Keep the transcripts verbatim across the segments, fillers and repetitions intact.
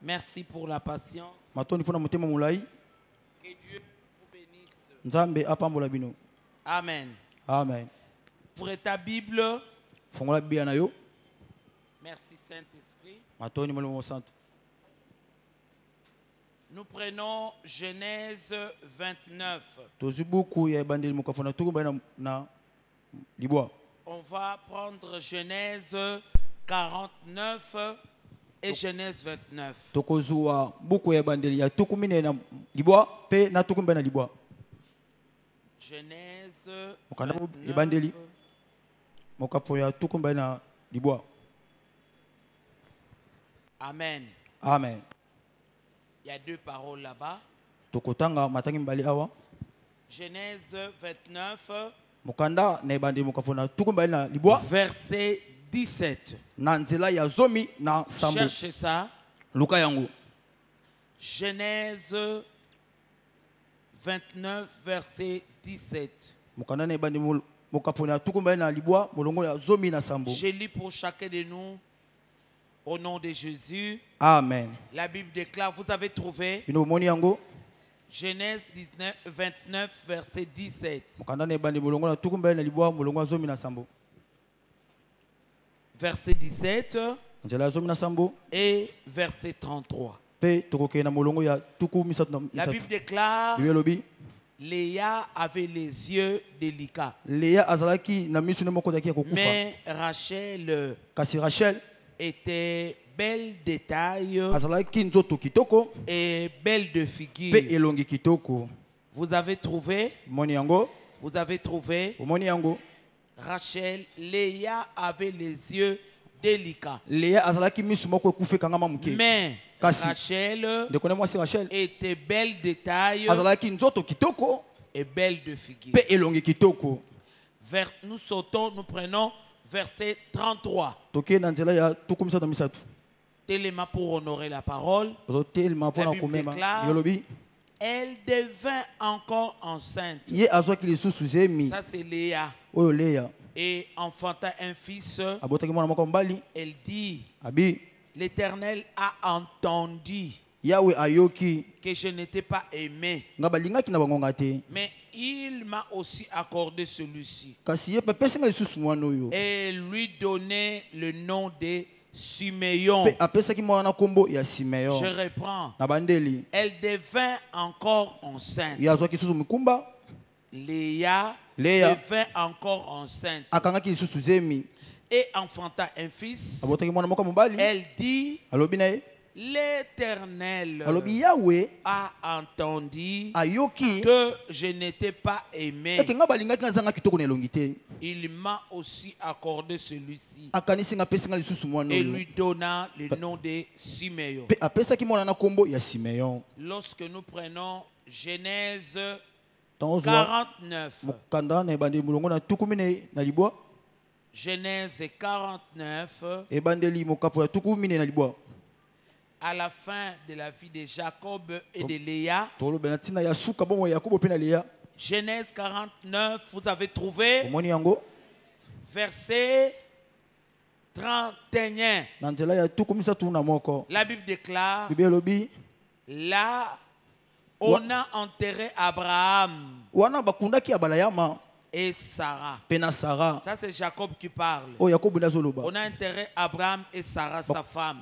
Merci pour la patience. Matoni pona motema mulai. Que Dieu vous bénisse. Nzambe apambola bino. Amen. Amen. Ouvrez ta Bible. Fongola Biblia na yo. Merci Saint-Esprit. Matoni molimo santo. Nous prenons Genèse vingt-neuf. Tozubuku ya bandeli mukafona tukumba na na libwa. On va prendre Genèse quarante-neuf et Genèse vingt-neuf. Tokozua buku ya bandeli ya tukumine na libwa pe na tukumba na libwa. Genèse vingt-neuf. Bandeli mukapo ya tukumba na libwa. Amen. Amen. Il y a deux paroles là-bas. Tokotanga matangi mbali awa. Genèse vingt-neuf. Mukanda na bandeli mukafona tukumba na libwa. Verset dix-sept. Na nzela ya zomi na sambo. Cherchez ça. Luka yangu. Genèse vingt-neuf, verset dix-sept. Mukanda na bandeli mukafona tukumba na libwa molongo ya zomi na sambo. Je lis pour chacun de nous au nom de Jésus. Amen. La Bible déclare, vous avez trouvé Genèse dix-neuf, vingt-neuf, verset dix-sept. Verset dix-sept et verset trente-trois. La Bible déclare, Léa avait les yeux délicats. Mais Rachel, Rachel était belle de taille et belle de figure. Vous avez trouvé? Vous avez trouvé? Rachel, Léa avait les yeux délicats. Mais Rachel était belle de taille et belle de figure. Vers, nous sautons, nous prenons verset trente-trois. Téléma pour honorer la parole. La Bible déclare, elle devint encore enceinte. Ça c'est Léa. Et enfanta un fils. Elle dit, l'Éternel a entendu que je n'étais pas aimé. Mais il m'a aussi accordé celui-ci. Et lui donnait le nom de Siméon. Je reprends. Elle devint encore enceinte. Léa devint encore enceinte. Et enfanta un fils. Elle dit, l'Éternel a entendu que je n'étais pas aimé. Il m'a aussi accordé celui-ci. Et lui donna le nom de Siméon. Lorsque nous prenons Genèse quarante-neuf. Genèse quarante-neuf. À la fin de la vie de Jacob et de Léa. Genèse quarante-neuf, vous avez trouvé verset trente et un. La Bible déclare, là on a enterré Abraham et Sarah. Ça c'est Jacob qui parle. On a enterré Abraham et Sarah, sa femme.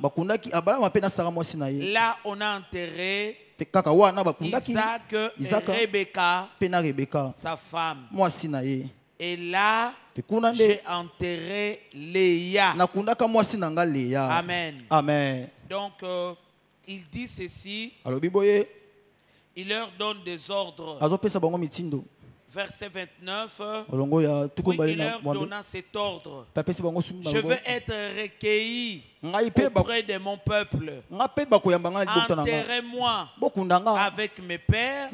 Là on a enterré Isaac et Rebecca, sa femme. Et là, j'ai enterré Léa. Amen. Amen. Donc, euh, il dit ceci. Il leur donne des ordres. Verset vingt-neuf. Puis il leur donna cet ordre. Je veux être recueilli auprès de mon peuple. Enterrez-moi avec mes pères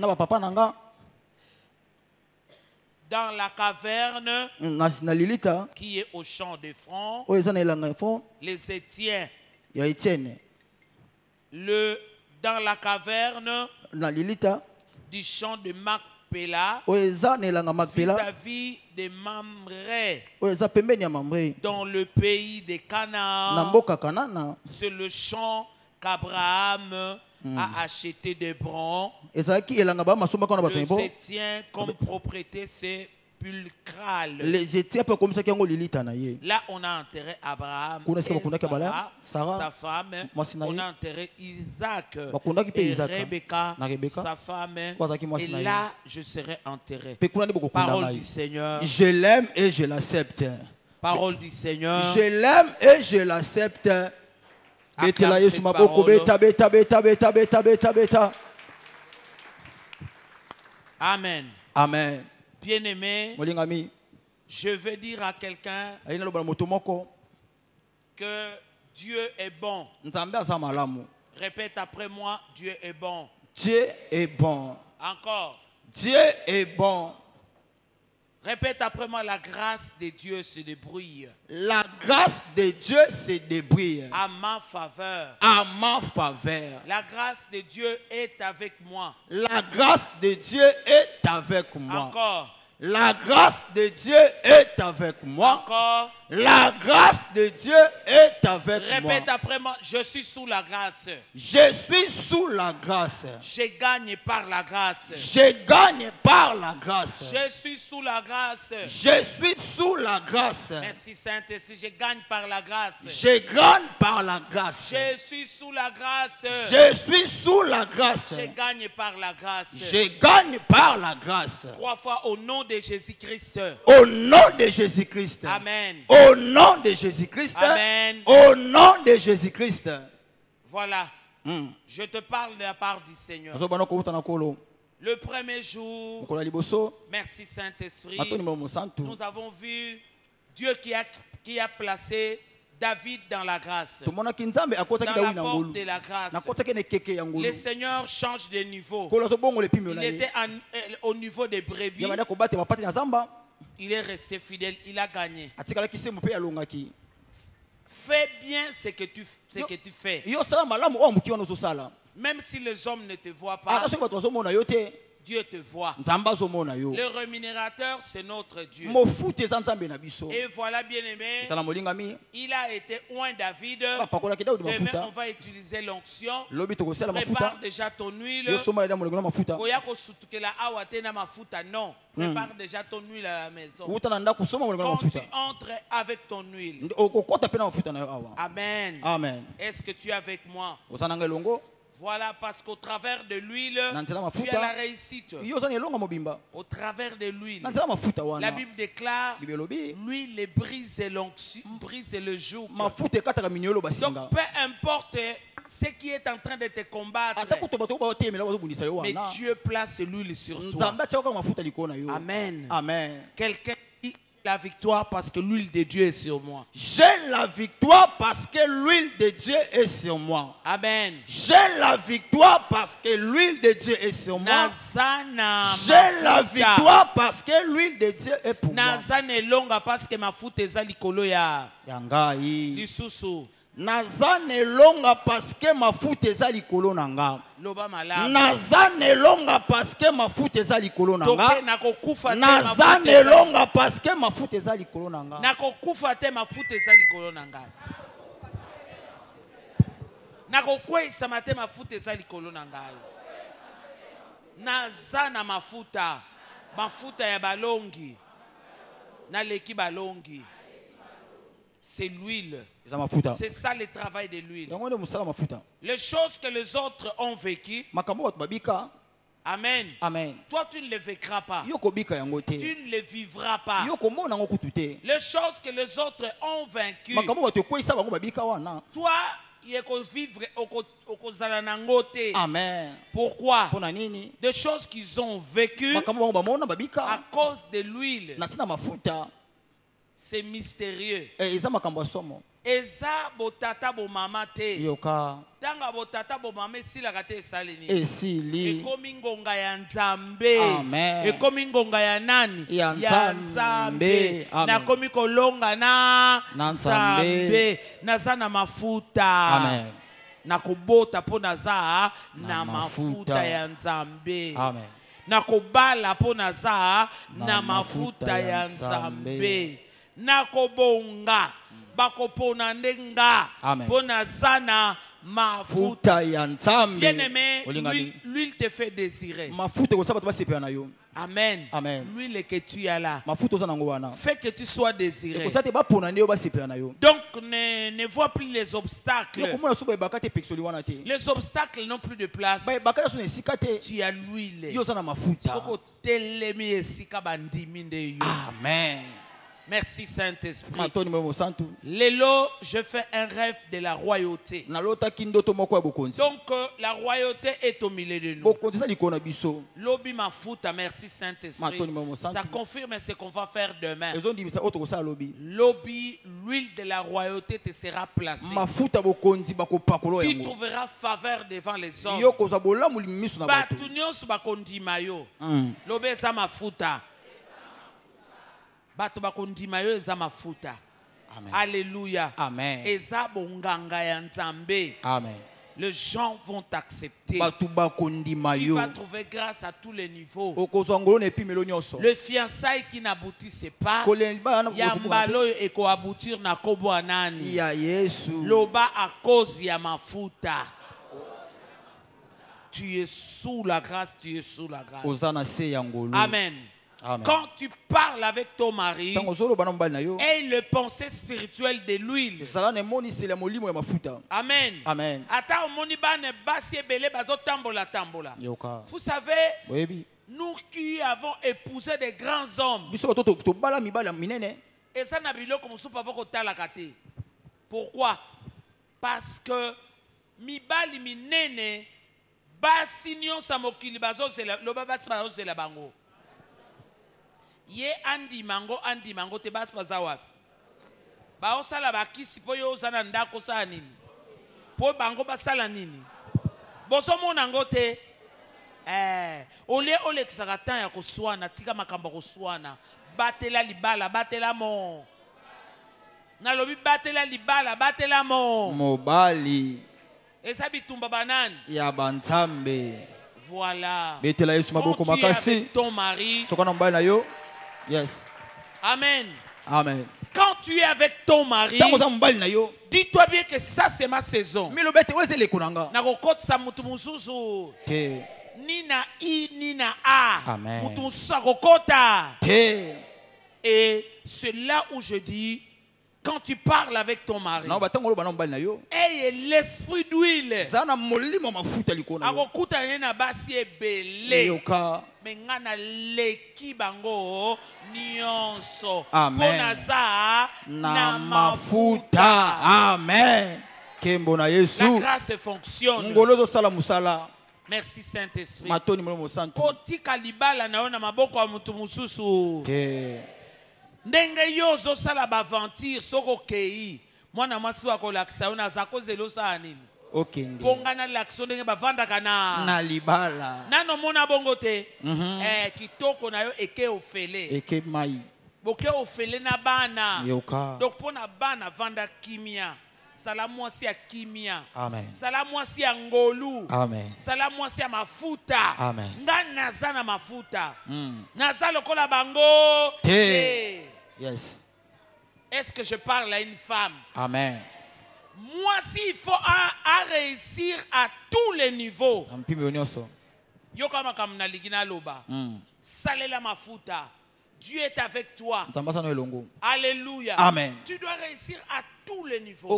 dans la caverne qui est au champ de front. Les Étiens. Le, dans la caverne du champ de Macpéla, vis-à-vis de Mamré, dans le pays de Canaan, sur le champ qu'Abraham mm. a acheté d'Hébron, le tient comme propriété sépulcrale. Là, on a enterré Abraham et Sarah, Sarah, sa femme. On a enterré Isaac et Rebecca, sa femme. Et là, je serai enterré. Parole du Seigneur. Je l'aime et je l'accepte. Parole du Seigneur. Je l'aime et je l'accepte. Amen. Amen. Bien-aimé, je veux dire à quelqu'un que Dieu est bon. Répète après moi, Dieu est bon. Dieu est bon. Encore. Dieu est bon. Répète après moi, la grâce de Dieu se débrouille. La grâce de Dieu se débrouille. À ma faveur. À ma faveur. La grâce de Dieu est avec moi. La grâce de Dieu est avec moi. Encore. La grâce de Dieu est avec moi. Encore. La grâce de Dieu est avec Répète moi. Répète après moi, je suis sous la grâce. Je suis sous la grâce. Je gagne par la grâce. Je gagne par la grâce. Je suis sous la grâce. Je suis sous la grâce. Merci Saint-Esprit, je gagne par la grâce. Je gagne par la grâce. Je suis sous la grâce. Je suis sous la grâce. Je gagne par la grâce. Je gagne par la grâce. Trois fois au nom de Jésus-Christ. Au nom de Jésus-Christ. Amen. Au nom de Jésus-Christ. Amen. Au nom de Jésus-Christ. Voilà. Mm. Je te parle de la part du Seigneur. Le premier jour, merci Saint-Esprit, nous avons vu Dieu qui a, qui a placé David dans la grâce. Dans la porte de la grâce. Le Seigneur change de niveau. Il était en, au niveau des brebis. Il est resté fidèle, il a gagné. Fais bien ce que tu, ce que tu fais. Même si les hommes ne te voient pas, Dieu te voit. Le rémunérateur, c'est notre Dieu. Et voilà, bien aimé, il a été oint David. Demain, on va utiliser l'onction. Prépare déjà ton huile. Non. Prépare déjà ton huile à la maison. Quand tu entres avec ton huile. Amen. Amen. Est-ce que tu es avec moi? Voilà, parce qu'au travers de l'huile, tu as la réussite. Au travers de l'huile. La Bible déclare, l'huile brise l'onction, brise le joug. Donc peu importe ce qui est en train de te combattre, mais Dieu place l'huile sur toi. Amen. Amen. Quelqu'un dit la victoire parce que l'huile de Dieu est sur moi. J'ai la victoire parce que l'huile de Dieu est sur moi. Amen. J'ai la victoire parce que l'huile de Dieu est sur moi. J'ai la victoire parce que l'huile de Dieu est pour moi. Nazane longa parce que ma foute est likolo ya. Yangai. Lisusu. Nazane longa parce que ma foute est likolo nanga. Loba malamu. Nazane longa parce que ma foute est likolo nanga. Nazane longa parce que ma foute est likolo nanga. Nakokufa te ma foute est likolo nanga. Nakokwesa mate ma foute est likolo nanga. Nazana mafuta. Mafuta ya balongi. Na leki balongi. C'est l'huile. C'est ça le travail de l'huile. Les choses que les autres ont vécues. Amen. Amen. Toi, tu ne les vivras pas. Tu ne les vivras pas. Les choses que les autres ont vaincues. Toi, il faut vivre au côté. Amen. Pourquoi? Des choses qu'ils ont vécues à cause de l'huile. C'est mystérieux. Eza botata bo mama te. Tanga botata bo mama esila kate esaleni. Esili. Ekomi ngonga ya Nzambe. Amen. Ekomi ngonga ya nani? Ya Nzambe. Na komi kolonga na Nzambe. Naza na mafuta. Amen. Na kubota po naza na mafuta ya Nzambe. Amen. Na kobala po naza na mafuta ya Nzambe. nakobonga bakopona ndenga pona zana mafuta ya nzambe. Bien-aimé, l'huile te fait désirer. Amen. Amen. L'huile que tu as là fait fait que tu sois désiré. Donc ne, ne vois plus les obstacles. Les obstacles n'ont plus de place. Tu as l'huile. Amen. Merci Saint-Esprit. Lélo, je fais un rêve de la royauté. Donc euh, la royauté est au milieu de nous. Lobi ma fouta, merci Saint-Esprit. Ça confirme ce qu'on va faire demain. Lobi, l'huile de la royauté te sera placée. Tu trouveras faveur devant les hommes. Batunios bakondi mayo. Lobi sa ma fouta. Bato bakondima yo eza mafuta. Amen. Alléluia. Amen. Eza bonganga ya nzambe. Amen. Les gens vont t'accepter. Tu vas trouver grâce à tous les niveaux. Le fiançailles qui n'aboutissait pas, yambalo eko aboutir na kobo anani. Loba à cause ya mafuta. Tu es sous la grâce, tu es sous la grâce. Amen. Amen. Quand tu parles avec ton mari, et le pensée spirituelle de l'huile. Amen. Amen. Vous savez, nous qui avons épousé des grands hommes, pourquoi? Parce que mibali minene basi nyonsa mokili bazo zela loba basi bazo zela bango. Ye andi mango andi mango te basi baza wapi? Ba osala bakisi po yo osana ndako sa nini? Po bango basala nini? Boso mona ngo te. Eh, ole ole kisakatan ya koswana tika makamba koswana. Batela libala, batela mo. Nalobi batela libala, batela mo. Mobali. Esa bitumba banani? Ya banzambe. Voilà. Betela Yesu maboko makasi. Ton mari. Sokona mbali na yo. Yes. Amen. Amen. Quand tu es avec ton mari, dis-toi bien que ça c'est ma saison. Nakokotsa mutu mususu. Ni na i ni na a. Amen. Mutu mususu akokota. Et c'est là où je dis, quand tu parles avec ton mari, ayez l'esprit d'huile. Akokuta yena basi ebele. Mengana leki bango nyonso. Amen. Na mafuta. Amen. La grâce fonctionne. Merci Saint-Esprit. Kotika libala na ona maboko wa mutu mususu. Ndenge yozo sala baventure soko kei. Mwana mwasi wa kolakisa ona zako zelo sa nini? Okay. Bongana l'action ndenge bavanda kana. Na libala. Nano mona bongo te. Mm -hmm. Eh kitoko na yo eke ofele. Eke mai. Boke ofele na bana. Yoka. Donc pona bana vanda kimia. Salamwasi ya kimia. Amen. Salamwasi ya ngolu. Amen. Salamwasi ya mafuta. Amen. Nga nazana mafuta. Mm. Naza lokola bango. Te. Yes. Est-ce que je parle à une femme? Amen. Moi, s'il faut à, à réussir à tous les niveaux. Yokama kamna ligina loba. Salela mafuta. Dieu est avec toi. Alléluia. Amen. Tu dois réussir à tous les niveaux.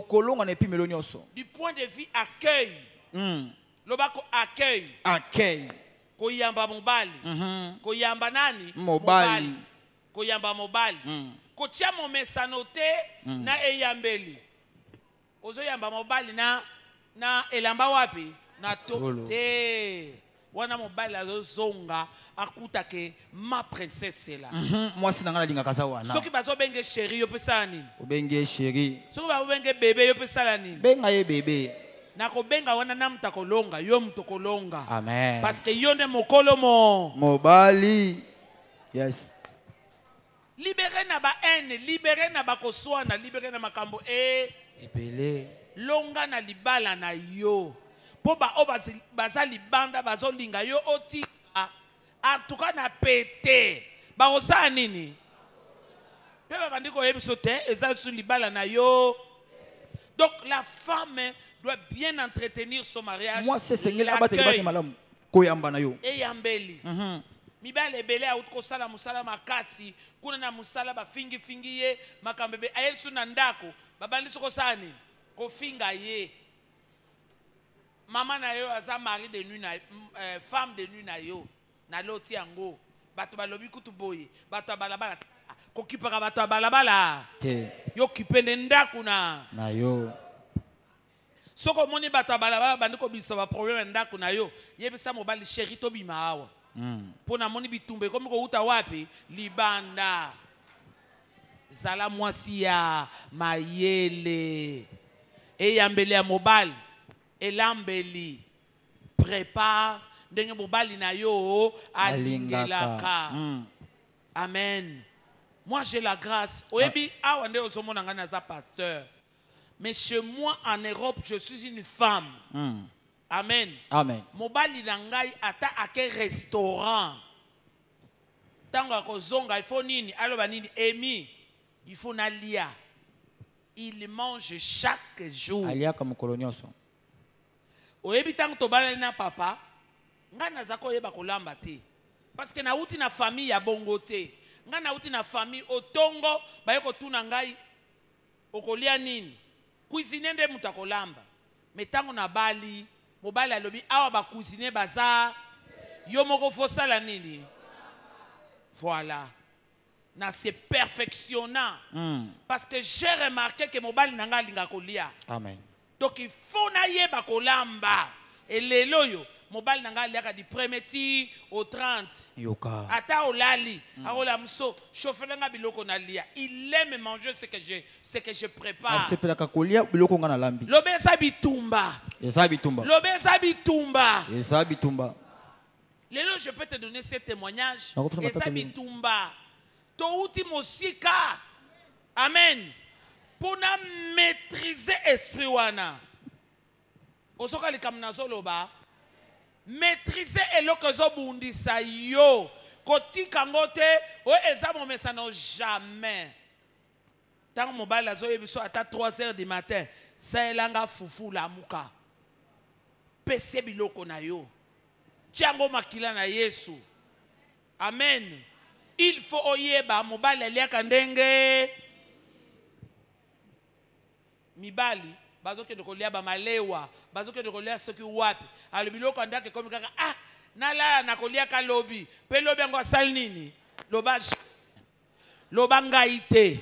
Du point de vue accueil. Mm. Lobako accueil. Accueil. Koyamba mobali. Mm-hmm. Koyamba nani? Mobali. Koyamba mobali. Mm. Kotia momesanote mm. na eyambeli. Ozo yamba mobali na na elamba wapi? Na to te. Wana mobali azo zonga akuta ke ma princesse là. Mhm. Moi si nanga linga kaza wana. Soki bazo benge chérie yo pesa nini? Obenge chérie. Soki bazo benge bébé yo pesa la nini? Benga ye bébé. Na ko benga wana na mtakolonga yo mtokolonga. Amen. Parce que yo ne mokolo mo. Mobali. Yes. Libéré na ba haine, libéré na ba koswana, libéré na makambo e epele. Longa na libala na yo. Po ba o baza libanda bazo linga yo otika. En tout cas na pété. Ba osa nini? Donc la femme doit bien entretenir son mariage. Moi c'est Seigneur et yambeli. Mibale ebele a utko sala musala makasi kuna na musala ba fingi fingi ye makambebe ayel suna ndako babandi soko sani ko finga ye mama na yo aza mari de nuit na euh, femme de nuit na yo na loti yango bato balobi kutu boye bato balabala ko kipaka bato balabala te yo kipende ndako na na yo soko moni bato balabala bandi ko bisa ba problème ndako na yo yebisa mobali chéri to bima awa. Mm. Pona moni bitumbe comme ko uta wapi libanda zala mwasi ya mayele e yambele ya mobali elambeli prépare ndenge mobali na yo alingelaka. Mm. Amen. Moi j'ai la grâce oyebi awa nde ozomona ngana za pasteur mais chez moi en Europe je suis une femme. Mm. Amen. Amen. Mobali nangai ata ake restaurant. Tango akozonga il faut nini aloba nini emi il faut nalia. Il mange chaque jour. Alia comme kolonioso. Oyebi tango tobala na papa ngana zako yeba kolamba te. Parce que na uti na famille ya bongo te. Ngana uti na famille otongo bayeko tuna ngai okolia nini. Cuisiner nde mutakolamba. Metango na bali mobali alobi awa ba cuisiner baza yo moko fosala nini. Voilà. Na c'est perfectionnant. Mm. Parce que j'ai remarqué que mobali nanga linga kolia. Amen. Donc il faut na yeba kolamba. Et lelo yo mobali nanga liaka du premier ti au trente. Yoka. Ata olali, mm. aola mso, chauffeur nga biloko na lia. Il aime manger ce que je ce que je prépare. C'est pelaka kolia biloko nga na lambi. Lobeza bitumba. Eza bitumba. Lobeza bitumba. Eza bitumba. Lelo je peux te donner ce témoignage. Eza bitumba. To uti mosika. Amen. Pour na maîtriser esprit wana. Osoka likamna zoloba. Maîtriser eloko zo bundisa yo. Kotika ngote o eza mo mesano jamais. Tant mobile la zo yebiso ata trois heures du matin. Sa elanga fufu la muka. Pese biloko na yo. Tiango makila na Yesu. Amen. Il faut oyeba mobile liaka ndenge mibali bazoke de kolia ba malewa bazoke de kolia soki wapi albiloko ndake komi kaka ah nala na kolia ka lobi pe lobi ngo asal nini loba loba ngaite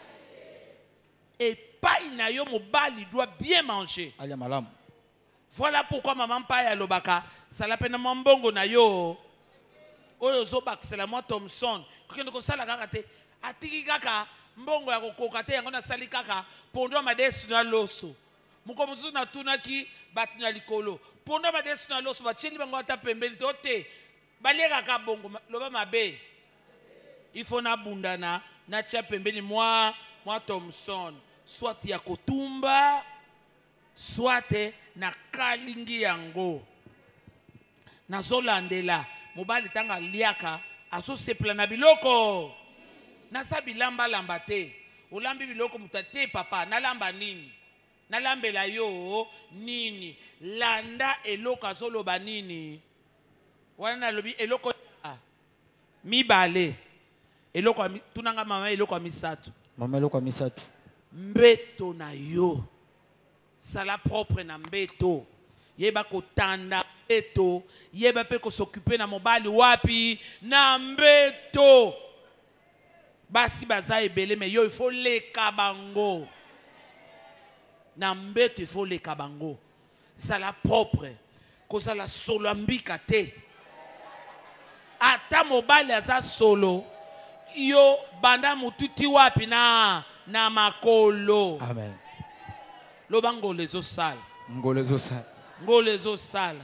et pas na yo mobali doit bien manger. Alia malam. Voilà pourquoi maman pa ya lobaka sala pena mbongo na yo oyo zo bakisela moi Thompson kokende ko sala kaka te atiki kaka mbongo ya kokoka te yango na sali kaka pondo madesu na loso muko muzu na tunaki batnya likolo pondo madesu na loso bacheli bango ata pembeni te ote baleka ka bongo loba mabe il faut na bundana na tia pembeni moi moi Thompson soit ya kotumba soit na kalingi yango na zolandela mobali tanga liaka aso sepla na biloko nasa bilamba lamba te olambi biloko mutate papa nalamba nini nalambela yo nini landa eloko azoloba nini wana lobi eloko mibale eloko tunanga mama eloko misatu mama eloko misatu mbeto na yo sala propre na mbeto yeba kotanda mbeto yeba pe ko s'occuper na mobali wapi na mbeto basi baza ebele mais yo il faut les kabango na mbeto il faut les kabango sala propre ko sala solo ambika te ata mobali aza solo yo banda mututi wapi na na makolo. Amen. Loba ngolo ezo sala ngolo ezo sala ngolo ezo sala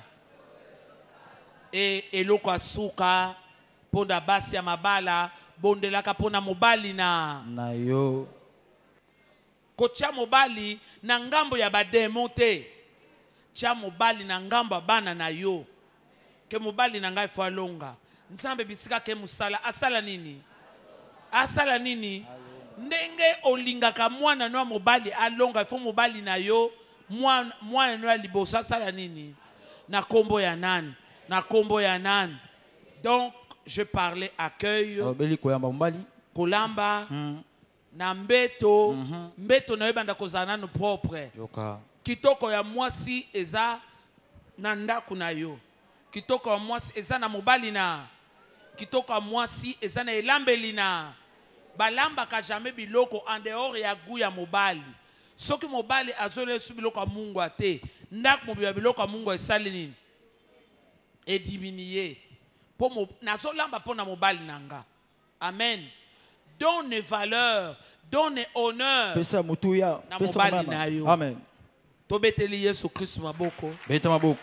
e eloko asuka ponda basi ya mabala bondelaka pona mobali na na yo kotia mobali na ngambo ya bademo te tia mobali na ngambo bana na yo ke mobali na ngai fo alonga nzambe bisika ke musala asala nini asala nini ndenge olingaka mwana no mobali alonga fo mobali na yo mwana mwana no libosa sala nini na kombo ya nani na kombo ya nani. Donc je parlais accueil kolamba mm. na mbeto mm -hmm. mbeto na yebanda kozana no propre Yoka. Kitoko ya mwasi eza na ndaku na yo, kitoko ya mwasi eza na mobali na, kitoko ya mwasi eza na elambeli na. Balamba ka jamais biloko en dehors ya gu ya mobali. Soki mobali azole su biloko ya Mungu ate, ndaku mobili biloko ya Mungu esali nini e diminuer po mo nazo lamba po na mobali nanga. Amen. Donne valeur, donne honneur pesa mutuya na mobali na yo. Amen. Tobeteli Yesu Kristo maboko. Beta maboko.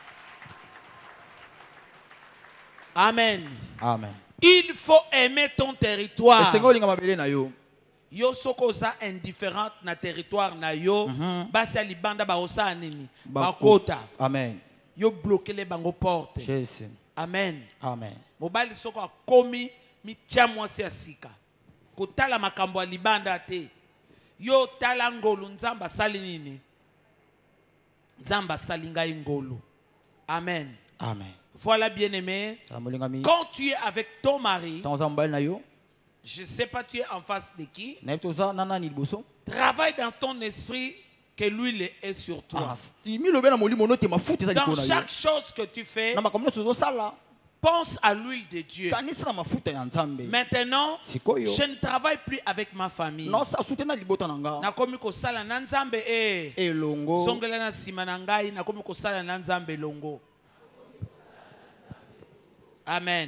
Amen. Amen. Il faut aimer ton territoire. Yo soko za indifférente na territoire na yo, mm -hmm. Basi alibanda ba osa nini? Bakota. Amen. Yo bloquer les bango porte. Jésus. Amen. Amen. Mobali soko akomi mi tia mwasi asika. Kotala makambo alibanda te. Yo tala ngolu nzamba sali nini? Nzamba sali ngai ngolu. Amen. Amen. Voilà, bien-aimé. Quand tu es avec ton mari, je ne sais pas tu es en face de qui, travaille dans ton esprit que l'huile est sur toi. Dans chaque chose que tu fais, pense à l'huile de Dieu. Maintenant, je ne travaille plus avec ma famille. Nakomi ko sala na nzambe e songela na sima na ngai nakomi ko sala na nzambe longo. Amen.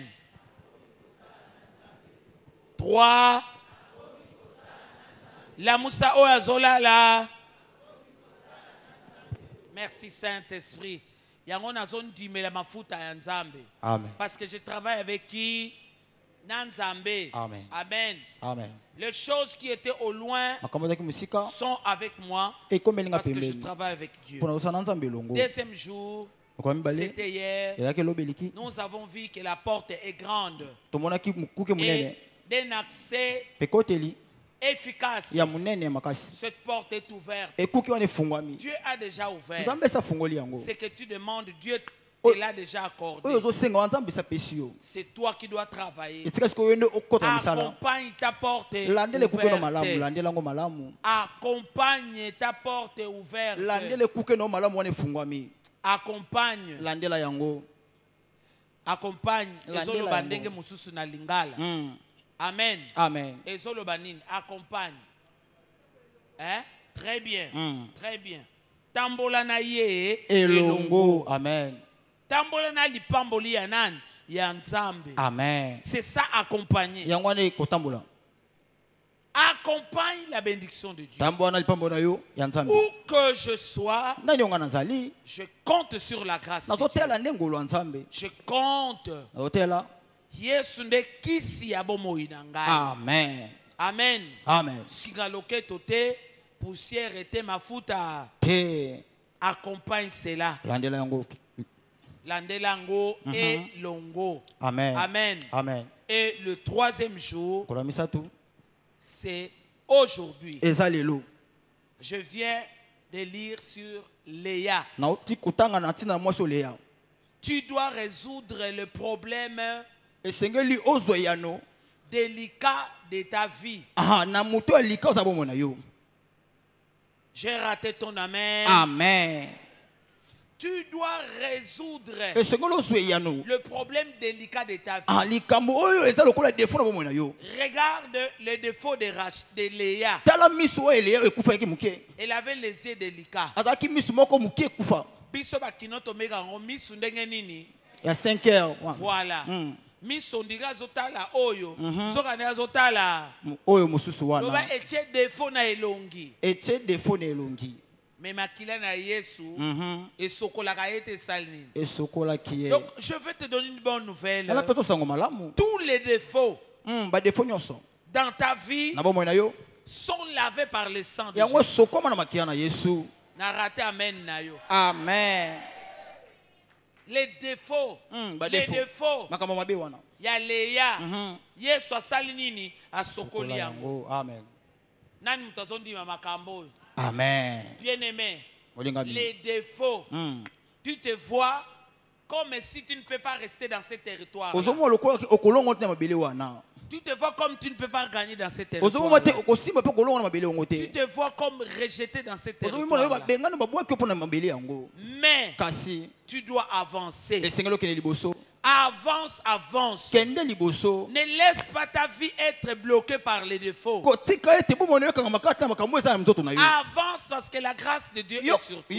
Trois. La Moussa Oazola la. Merci Saint-Esprit. Yango na zone di me la mafuta ya Nzambe. Amen. Parce que je travaille avec qui? Nzambe. Amen. Amen. Amen. Les choses qui étaient au loin sont avec moi parce que je travaille avec Dieu. Deuxième jour, c'était hier, nous avons vu que la porte est grande et d'un accès efficace. Cette porte est ouverte. Dieu a déjà ouvert. Ce que tu demandes, Dieu te l'a déjà accordé. C'est toi qui dois travailler. Accompagne ta porte ouverte. Accompagne ta porte ouverte. Accompagne. Accompagne. Ezolo bandenge mususu na lingala. Amen. Amen. Ezolo banine. Accompagne. Hein? Très bien. Mm. Très bien. Tambola na ye elongo. Amen. Tambola na lipamboli ya nani? Ya Nzambe. Amen. C'est ça accompagner. Yangwane ko tambola. Accompagne la bénédiction de Dieu. Où que je sois, je compte sur la grâce de Dieu. Je compte. Amen. Amen. Amen. Sigaloke tote, poussière était ma futa. Accompagne cela. Landelango et longo. Amen. Amen. Amen. Et le troisième jour, c'est aujourd'hui. Je viens de lire sur Léa. Tu dois résoudre le problème délicat de ta vie. J'ai raté ton amen. Amen. Tu dois résoudre le problème délicat de ta vie. Regarde les défauts de, Rach, de Léa. Elle avait les yeux délicats. Il y a cinq heures. Voilà. Miso ndiga zotala oyo soka ne zotala oyo mususu wana loba etie défaut na elongi etie défaut na elongi mais makila na Yesu et sokola ka ete salini et sokola qui est. Donc je vais te donner une bonne nouvelle. Ala peto sango malamu. Tous les défauts mm ba défaut nyonso dans ta vie na bomo na yo sont lavés par le sang de Jésus. Ya sokoma na makia na Yesu. Na raté amen na yo. Amen. Les défauts, mm, les défauts. Il y a Léa. Yesu asali nini asokoli yango. Amen. Amen. Bien-aimé, les défauts, mm. tu te vois comme si tu ne peux pas rester dans ce territoire. Tu te vois comme tu ne peux pas gagner dans ce territoire. Tu te vois comme rejeté dans ce territoire. Mais tu dois avancer. Avance, avance. Ne laisse pas ta vie être bloquée par les défauts. Avance parce que la grâce de Dieu est sur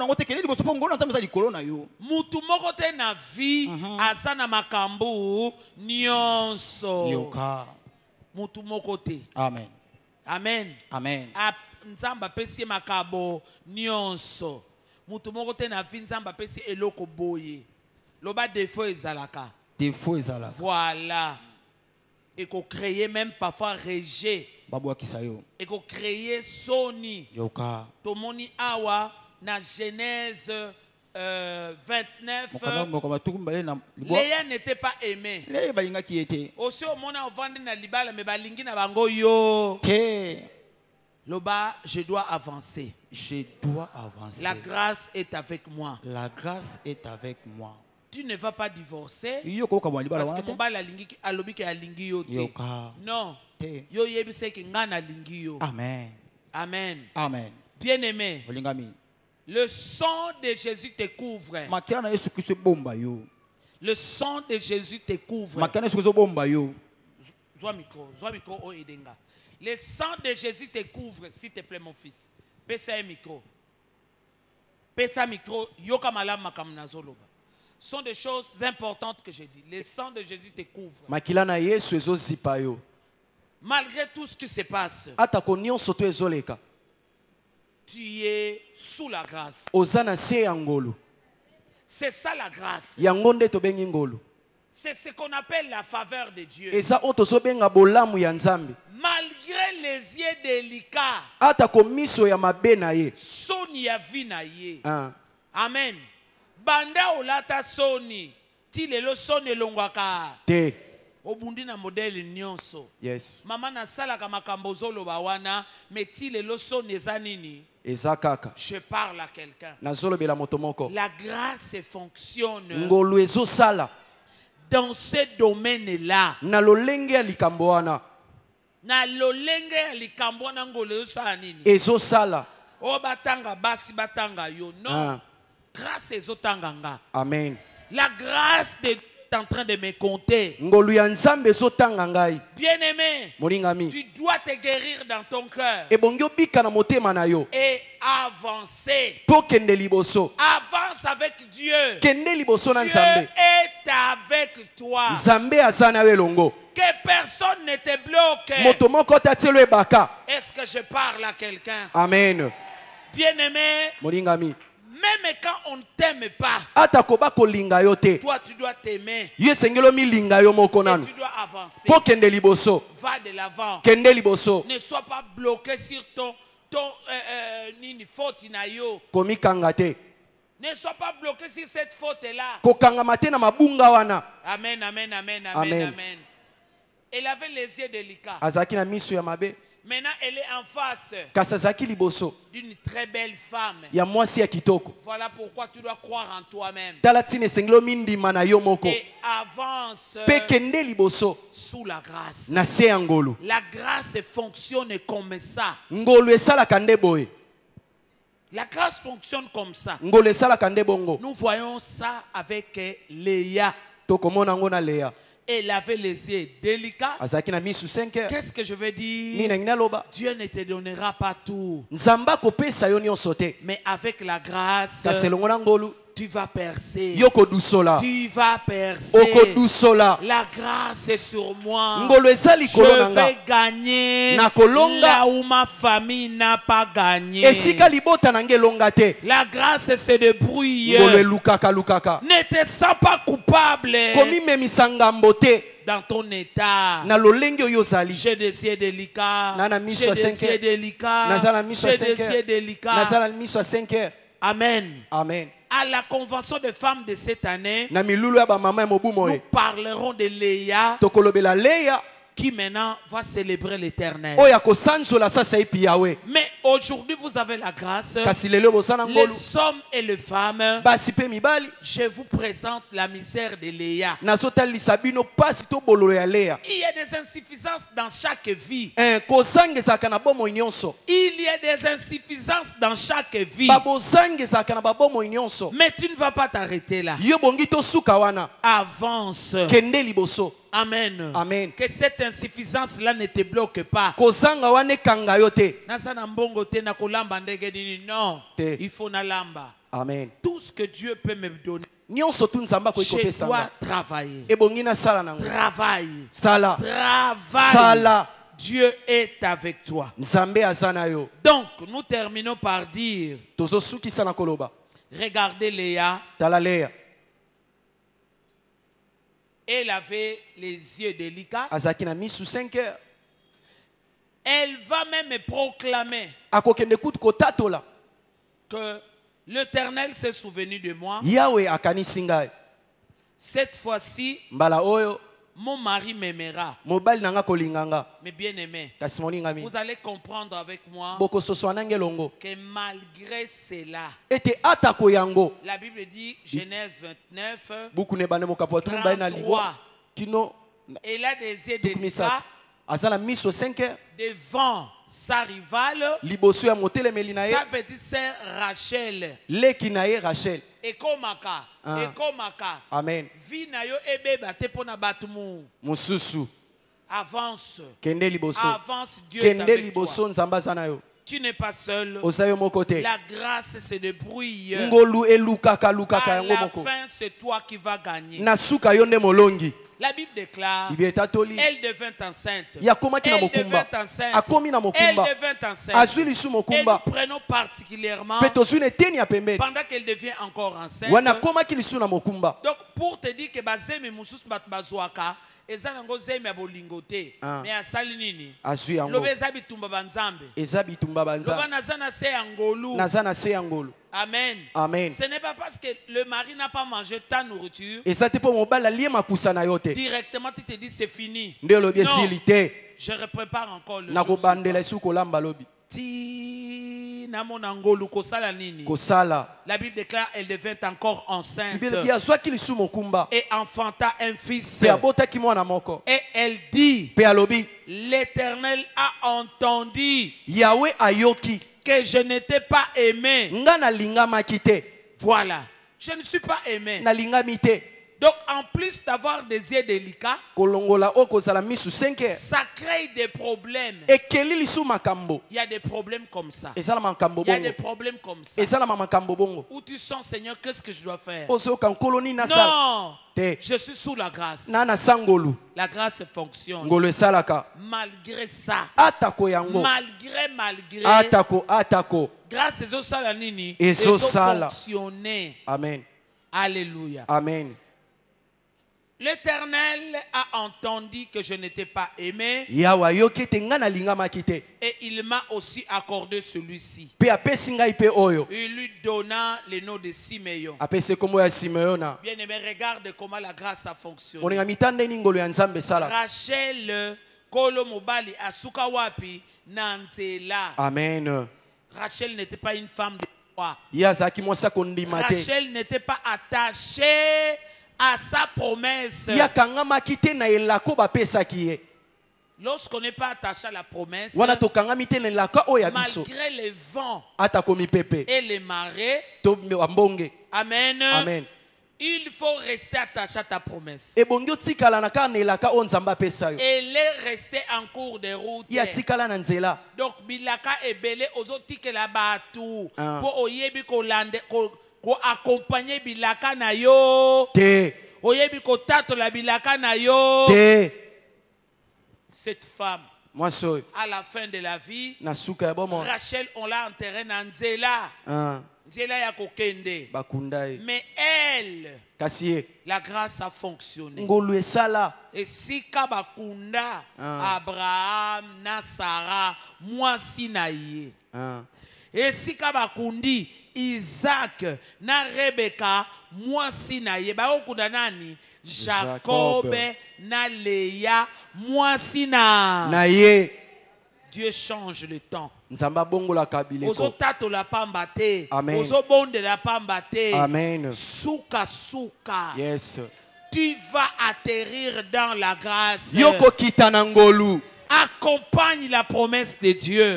toi. Mutu moko te na vie asana makambu nyonso. Mutu moko te. Amen. Amen. Amen. Nzamba pesi makabo nyonso. Mutu moko te na vie nzamba pesi eloko boye. Loba défaut ezalaka. Défaut ezalaka. Voilà. Et qu'on crée même parfois rejet. Et qu'on crée soni. Yoka. Tomoni awa na Genèse euh, vingt-neuf. Léa n'était pas aimée. Aussi au monde on vend na libala mais balingi na bango yo. Loba, je dois avancer. Je dois avancer. La grâce est avec moi. La grâce est avec moi. Tu ne vas pas divorcer parce que mon bal alingi alobi ke alingi yo te. Non. Yo yebise ke ngana alingi yo. Amen. Amen. Amen. Bien-aimé. Le sang de Jésus te couvre. Le sang de Jésus te couvre. Zwa micro, zwa micro o edenga. Le sang de Jésus te couvre, s'il te plaît mon fils. Pesa un micro. Pesa micro, yoka malam makam nazoloba. Ce sont des choses importantes que j'ai dit. Le sang de Jésus te couvre. Malgré tout ce qui se passe, tu es sous la grâce. C'est ça la grâce. C'est ce qu'on appelle la faveur de Dieu. Malgré les yeux délicats, Soni a vu na ye. Amen. Banda olata soni ti lelo soni longwaka te obundi na modèle nyonso. Yes. Mama na sala ka makambo zolo bawana mais ti lelo soni ezanini ezakaka. Je parle à quelqu'un. Na zolo bela motomoko. La grâce fonctionne ngolu ezo sala dans ce domaine là. Na lolenge ya likambo wana. Na lolenge ya likambo wana ngolu ezo sala nini? Ezo sala. O batanga basi batanga yo non. Ah. Grâce est otanganga. Amen. La grâce est en train de me compter. Bien-aimé, tu dois te guérir dans ton cœur et avancer. Avance avec Dieu. Dieu est avec toi. Que personne ne te bloque. Est-ce que je parle à quelqu'un? Amen. Bien-aimé, même quand on ne t'aime pas, toi tu dois t'aimer. Et tu dois avancer. Va de l'avant. Ne sois pas bloqué sur ton, ton euh, euh, faute. Ne sois pas bloqué sur cette faute-là. Amen, amen, amen, amen, amen. Elle avait les yeux délicats. Maintenant, elle est en face d'une très belle femme. Voilà pourquoi tu dois croire en toi-même. Et avance sous la grâce. La grâce fonctionne comme ça. La grâce fonctionne comme ça. Nous voyons ça avec Léa. Elle avait les yeux délicats. Qu'est-ce que je veux dire? Dieu ne te donnera pas tout. Mais avec la grâce, tu vas percer. Tu vas percer. La grâce est sur moi. Je vais gagner là où ma famille n'a pas gagné. La grâce se débrouille. Ne te sens pas coupable dans ton état. J'ai des yeux délicats. J'ai des yeux délicats. J'ai des yeux délicats. Amen. Amen. À la convention des femmes de cette année, nous parlerons de Léa qui maintenant va célébrer l'Éternel. Mais aujourd'hui, vous avez la grâce. Les hommes et les femmes, je vous présente la misère de Léa. Il y a des insuffisances dans chaque vie. Il y a des insuffisances dans chaque vie. Mais tu ne vas pas t'arrêter là. Avance. Amen. Amen. Que cette insuffisance-là ne te bloque pas. Non, il faut na lamba. Amen. Tout ce que Dieu peut me donner, je dois travailler. Travaille. Sala. Travaille. Sala. Dieu est avec toi. Donc, nous terminons par dire, regardez Léa. Elle avait les yeux délicats. Elle va même proclamer que l'Éternel s'est souvenu de moi. Cette fois-ci, mon mari m'aimera. Mais bien aimé, vous allez comprendre avec moi que malgré cela, la Bible dit, Genèse vingt-neuf, trente-trois, elle a des yeux délicats devant sa rivale, sa petite sœur Rachel. Et komaka, et komaka. Amen. Vinayo ebeba te pona batumu. Mususu. Avance. Kende liboso. Avance, Dieu est avec toi. Nzamba. Tu n'es pas seul. côté. La grâce se débrouille. À la fin, c'est toi qui vas gagner. La Bible déclare, elle devint enceinte. Elle devint enceinte. Elle devint enceinte. Et nous prenons particulièrement pendant qu'elle devient encore enceinte. Donc pour te dire que bazeme mususu bat bazwaka eza nango zeme ya bolingo te mais asali nini lobe eza bitumba banzambe eza bitumba banzambe loba naza na se ya ngolu naza na se ya ngolu. Amen. Amen. Ce n'est pas parce que le mari n'a pas mangé ta nourriture. Directement tu te dis c'est fini. Non. Je reprépare encore le jour. La Bible déclare elle devint encore enceinte et enfanta un fils. Et elle dit, l'Éternel a entendu que je n'étais pas aimé. Voilà, je ne suis pas aimé. Donc en plus d'avoir des yeux délicats, ça crée des problèmes. Il y a des problèmes comme ça. Il y a des problèmes comme ça. Où tu sens, Seigneur, qu'est-ce que je dois faire? Non, je suis sous la grâce. La grâce fonctionne. Malgré ça, malgré, malgré, grâce à ça, ils ont fonctionné. Amen. Alléluia. Amen. L'Éternel a entendu que je n'étais pas aimé. Et il m'a aussi accordé celui-ci. Il lui donna le nom de Simeon. Bien aimé, regarde comment la grâce a fonctionné. Rachel, Kolo Mobali, Asuka Wapi, Nanzela. Amen. Rachel n'était pas une femme de foi. Rachel n'était pas attachée à sa promesse. Lorsqu'on n'est pas attaché à la promesse, malgré les vents et les marées, amen, amen, il faut rester attaché à ta promesse. Elle est restée en cours de route. Donc, bilaka est belé aux autres que la batou pour oyebi kolande ko accompagner bilaka na yo. Oyebi ko tato la bilaka na yo. Cette femme, à la fin de la vie, Rachel, on l'a enterrée dans Nzela. Nzela ya kokende. Mais elle, la grâce a fonctionné. Et si Kabakunda, Abraham, na Sarah, moi si naïe. esika bakundi Isaac na Rebecca mwasi na ye bakokunda nani Jacob na Léa mwasi na na ye. Dieu change le temps. Nzamba bongo la kabileko. Ozo tato la pamba te. Amen. Ozo bonde la pamba te. Amen. Souka souka. Yes. Tu vas atterrir dans la grâce. Yoko kitana ngolu. Accompagne la promesse de Dieu.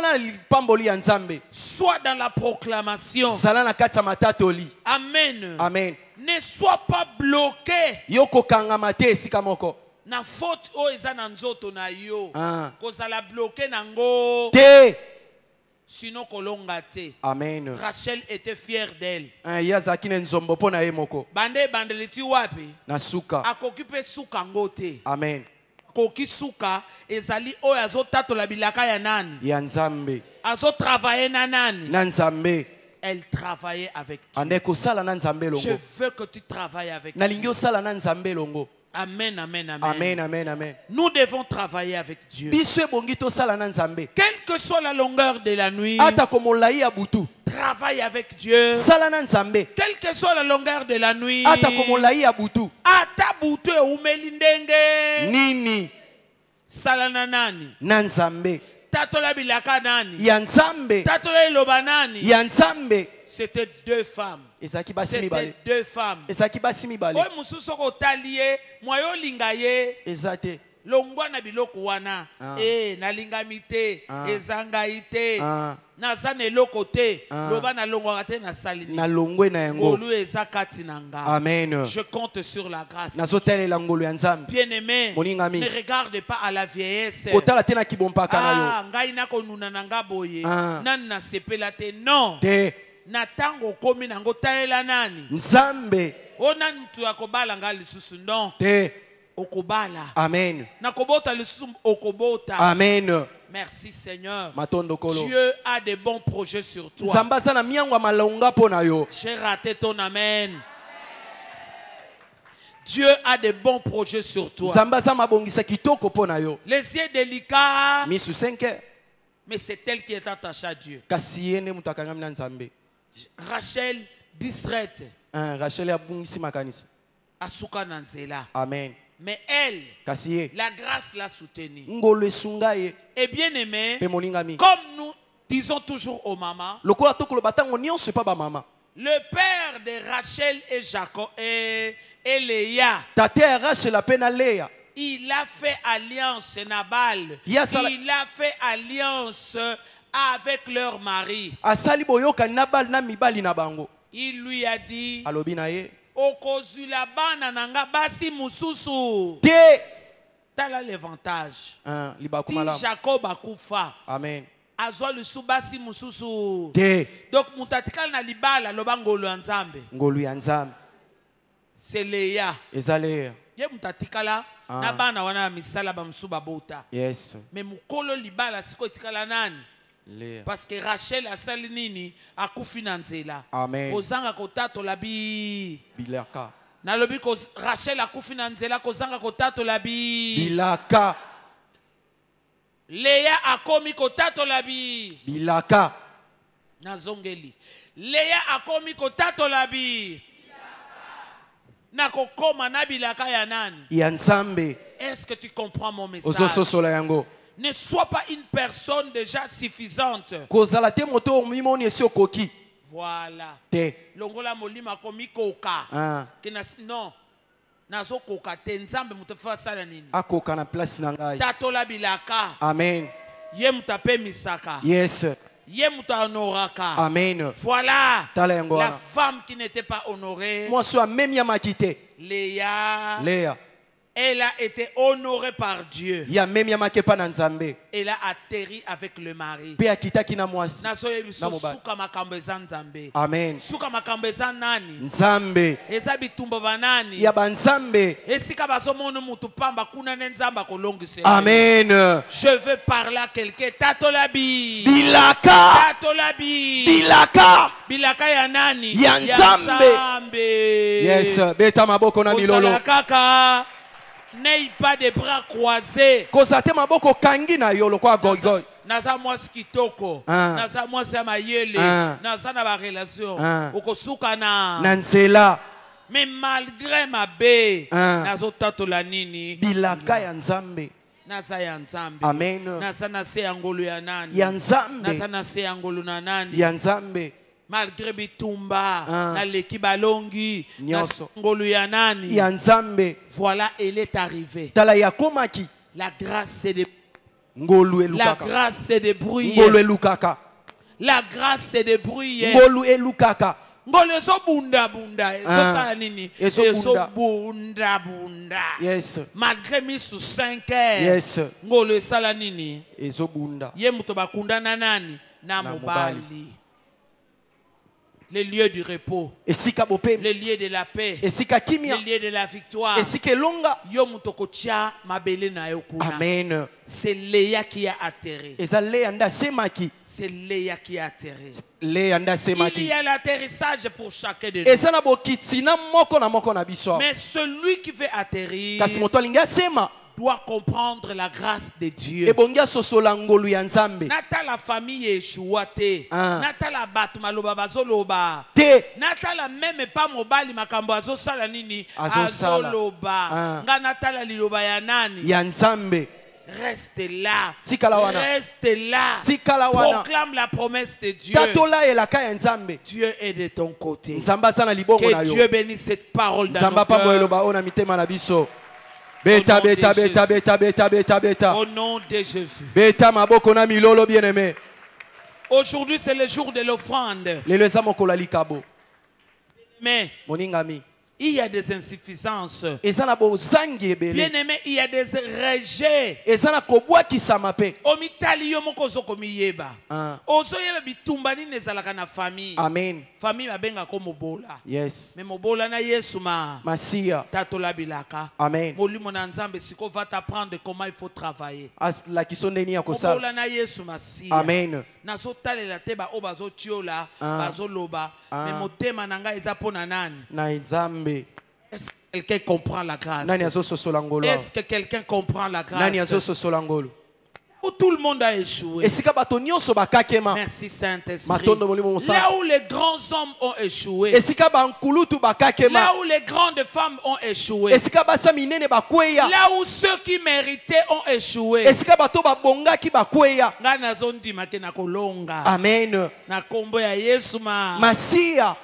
Sois dans la proclamation. Amen. Amen. Ne sois pas bloqué. Yoko kangamate esika moko. Na faute o eza na nzoto na yo. Kozala bloqué nango. Te. Sinon kolonga te. Amen. Rachel était fière d'elle. Yazaki ne nzombo po na ye moko. Bande bandeli ti wapi? Na suka. Akokipe suka ngote. Amen. Koki suka ezali oyo azotatola bilaka ya nani? Ya Nzambe. Azo travailler na nani? Na Nzambe. Elle travaillait avec Dieu. Andeko sala na Nzambe longo. Je veux que tu travailles avec Dieu. Nalingi osala na Nzambe longo. Amen, amen, amen. Amen, amen, amen. Nous devons travailler avec Dieu. Quelle que soit la longueur de la nuit, travaille avec Dieu. Quelle que soit la longueur de la nuit, ata butu umelindenge. Nini. Salana nani. Nanzambe. Tatola bilaka nani. Yanzambe. Tatola iloba nani. Yanzambe. C'était deux femmes. C'était deux femmes. Oye mususu ko talie moyo lingaye. Ezate. Longwa na biloko wana. Eh na lingamite, ezanga ite. Na zane loko te. Loba na longwa te na salini. Na longwe na yango. Olu ezakati nanga. Amen. Je compte sur la grâce. Na zotele la ngolo ya Nzambe. Bien-aimé, ne regarde pas à la vieillesse. Kotala tena kibompaka na yo. Ah, ngai na konuna nanga boye. Nan na sepela te non. Te. Na tango komi nango taela nani Nzambe ona mtu akobala ngali lisusu non te okobala. Amen. Na kobota lisusu okobota. Amen. Merci Seigneur. Matondo kolo. Dieu a de bons projets sur toi. Nzamba sana miangwa malonga pona yo. J'ai raté ton amen. Dieu a de bons projets sur toi. Nzamba sana mabongisa kitoko pona yo. Les yeux délicats. Misu senke. Mais c'est elle qui est attachée à Dieu. Kasiyene mutakanga mina Nzambe. Rachel distraite. Hein, Rachel a bungisi makanisi. Asuka nanzela. Amen. Mais elle, Kasiye. La grâce l'a soutenue. Ngolo sungaye. Et bien aimé, comme nous disons toujours aux mamans, le père de Rachel et Jacob et, et Léa, il a fait alliance Nabal. Il a fait alliance avec leur mari. Il lui a dit, okozula bana nanga basi mususu. Tala l'avantage. Ti Jacob akufa. Amen. Azwa lusu basi mususu. Donc mutatikal na libala loba ngolo ya Nzambe. Ngolo ya Nzambe. C'est Léa. Ezale. Ye mutatikala na bana wana misala ba musuba bota. Yes. Mais mukolo libala siko tikala nani? Léa. Parce que Rachel a sali nini akufi na nzela. Amen. Kozanga kotato labi. Bilaka. Na lobi ko Rachel akufi na nzela kozanga kotato labi. Bilaka. Léa akomi kotato labi. Bilaka. Na zongeli. Léa akomi kotato labi. Na kokoma na bilaka ya nani? Ya Nzambe. Est-ce que tu comprends mon message? Ozoso sola yango. Ne sois pas une personne déjà suffisante. Voilà. Longola molima komi koka. Non. Nazo koka te Nzambe mutefa sala nini? Akoka na place na ngai. Tatola bilaka. Amen. Ye mutape misaka. Yes. Ye muta honoraka. Amen. Voilà. La femme qui n'était pas honorée. Moi sois même ya makite. Léa. Léa. Elle a été honorée par Dieu. Elle a atterri avec le mari. Amen. Nzambe. Amen. Je veux parler à quelqu'un. Tatolabi. Bilaka. Tatolabi. Bilaka. Bilaka ya nani? Ya Nzambe. Yes. Beta maboko na milolo. N'aie pas de bras croisés. naza mwasi kitoko, naza mwasi ya mayele, naza na ba relation, okosuka na na nzela. Mais malgré ma bé, nazo tatola nini bilaka ya Nzambe. Nasa ya Nzambe. Amen. Nasa na se angolo ya nani. Ya Nzambe. Nasa na se angolo na nani. Ya Nzambe. Malgré bitumba, na leki balongi, nyoso ngolo ya nani. Ya Nzambe. Voilà, elle est arrivée. Tala ya komaki. La grâce c'est de ngolu La grâce c'est de briller. Ngolu elukaka. La grâce c'est de briller. Ngolu elukaka. Ngolo eso bunda bunda. Eso sa nini. Eso bunda. bunda bunda. Yes. Malgré mis sous cinq heures. Yes. Ngolo esala nini. Eso bunda. Ye muto bakunda na nani. Na mobali. Les lieux du repos, les lieux de la paix, les lieux de la victoire. Amen. C'est Léa qui a atterri. C'est Léa qui a atterri. Il y a l'atterrissage pour chacun de nous. Mais celui qui veut atterrir doit comprendre la grâce de Dieu. Nata la famille échoua te. Nata la bat maloba bazoloba. Nata la même pas mobali makambo azo sala nini azoloba. Nga nata la liloba ya nani. Ya Nzambe. Reste là. Reste là. Proclame la promesse de Dieu. Dieu est de ton côté. Que Dieu bénisse cette parole dans nos cœurs. Beta, beta, beta, beta, beta, beta, beta. Au nom de Jésus. Beta maboko na milolo bien-aimé. Aujourd'hui c'est le jour de l'offrande. Mais moningami. Il y a des insuffisances. Bien-aimé, il y a des rejets. Omitali yo moko zoko miyeba. Ozo yeba bitumba ni nezalaka na famille. Amen. Famille mabenga ko mobola. Yes. Mais mobola na Yesu ma. Masia. Tatola bilaka. Amen. Molimo na Nzambe siko va t'apprendre comment il faut travailler. As la kisondeni ya kosa. Mobola na Yesu masia. Amen. Nazo talela te ba obazo tiola, bazo loba. Mais motema nanga eza pona nani? Na Nzambe. Est-ce que quelqu'un comprend la grâce? Est-ce que quelqu'un comprend la grâce? Où tout le monde a échoué. Merci Saint-Esprit. Là où les grands hommes ont échoué. Là où les grandes femmes ont échoué. Là où ceux qui méritaient ont échoué. Amen. Masia.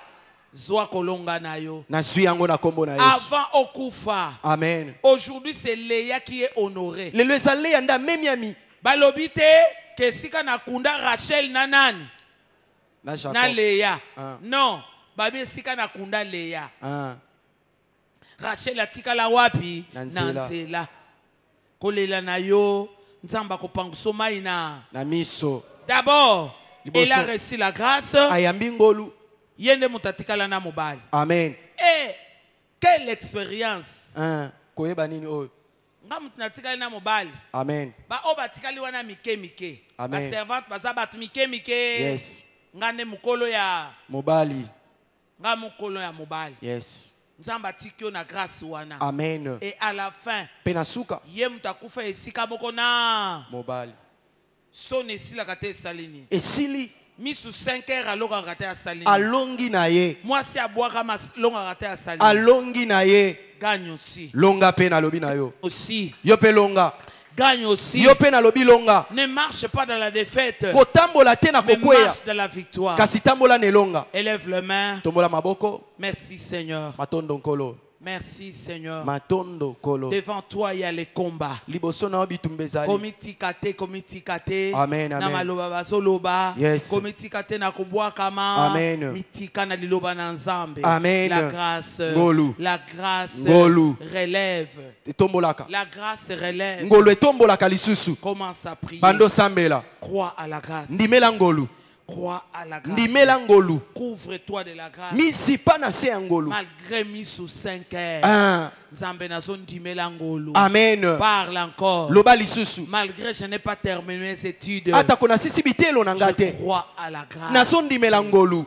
Avant Okufa. Amen. Aujourd'hui c'est Léa qui est honorée. Balobite que sika na kunda Rachel nanani na, na Léa. Non, babi sika na kunda Léa. Rachel atika la wapi na nzela. Kolela na yo nzamba kopanguso mai na na miso. D'abord, elle a reçu la grâce. Ayambi ngolu. Yende mutatikala na mobali. Amen. Et quelle expérience. Hein, koyeba nini oyo. Ngam tunatikala na mobali. Amen. Ba oba tikali wana mike mike. Amen. Ba servante baza batu mike mike. Yes. Ngane mukolo ya mobali. Nga mukolo ya mobali. Yes. Nzamba tikyo na grâce wana. Amen. Et à la fin. Penasuka. Ye mutakufa esika moko na mobali. Son esila kate salini. Esili. Misu cinq heures alonga kate ya salini. Alongi na ye. Moi si aboaka mas longa kate ya salini. Alongi na ye. Gagne aussi. Longa pe na lobi na yo. Aussi. Yo pe longa. Gagne aussi. Yo pe na lobi longa. Ne marche pas dans la défaite. Kotambola te na kokweya. Marche dans la victoire. Kasi tambola ne longa. Élève les mains. Tombola maboko. Merci Seigneur. Matondo nkolo. Merci Seigneur. Matondo kolo. Devant toi il y a les combats. Liboso na obitumbezali. Komiti kate komiti kate. Amen amen. Na maloba bazoloba. Yes. Komiti kate na kubwa kama. Amen. Mitika na liloba na Nzambe. Amen. La grâce. Ngolu. La grâce. Ngolu. Relève. Tombolaka. La grâce relève. Ngolu etombolaka lisusu. Commence à prier. Bando sambela. Crois à la grâce. Ndimela ngolu. Crois à la grâce. Ndimela ngolu. Couvre-toi de la grâce. Misi pa na se ngolu. Malgré mis sous cinq heures. Ah. Amen. Parle encore. Loba lisusu. Malgré je n'ai pas terminé mes études. Ata kona sisi bitelo nangate. Je crois à la grâce. Nasondi melangolu.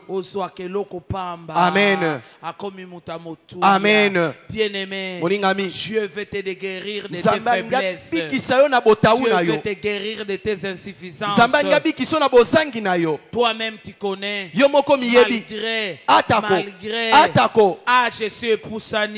Amen. Amen. Bien-aimé. Dieu veut te guérir de tes faiblesses. Dieu veut te guérir de tes insuffisances. Toi-même tu connais. Malgré. Malgré. Ah, je suis époussani.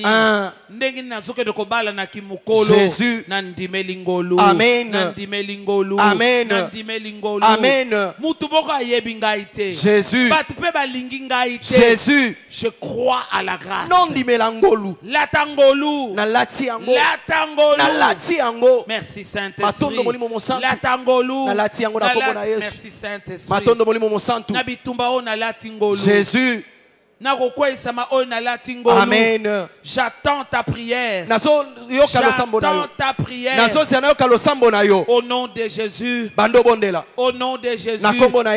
Jésus. Amen. Amen. Amen. Jésus. Jésus. Je crois à la grâce. Non di melangolu. Latangolu. Na lati yango. Latangolu. Na lati yango. Merci Saint-Esprit. Latangolu. Na lati yango na kombo na Yesu. Merci Saint-Esprit. Matondo molimo mosantu. Na bitumba o na latingolu. Jésus. Amen. J'attends ta prière. J'attends ta prière. Au nom de Jésus. Au nom de Jésus.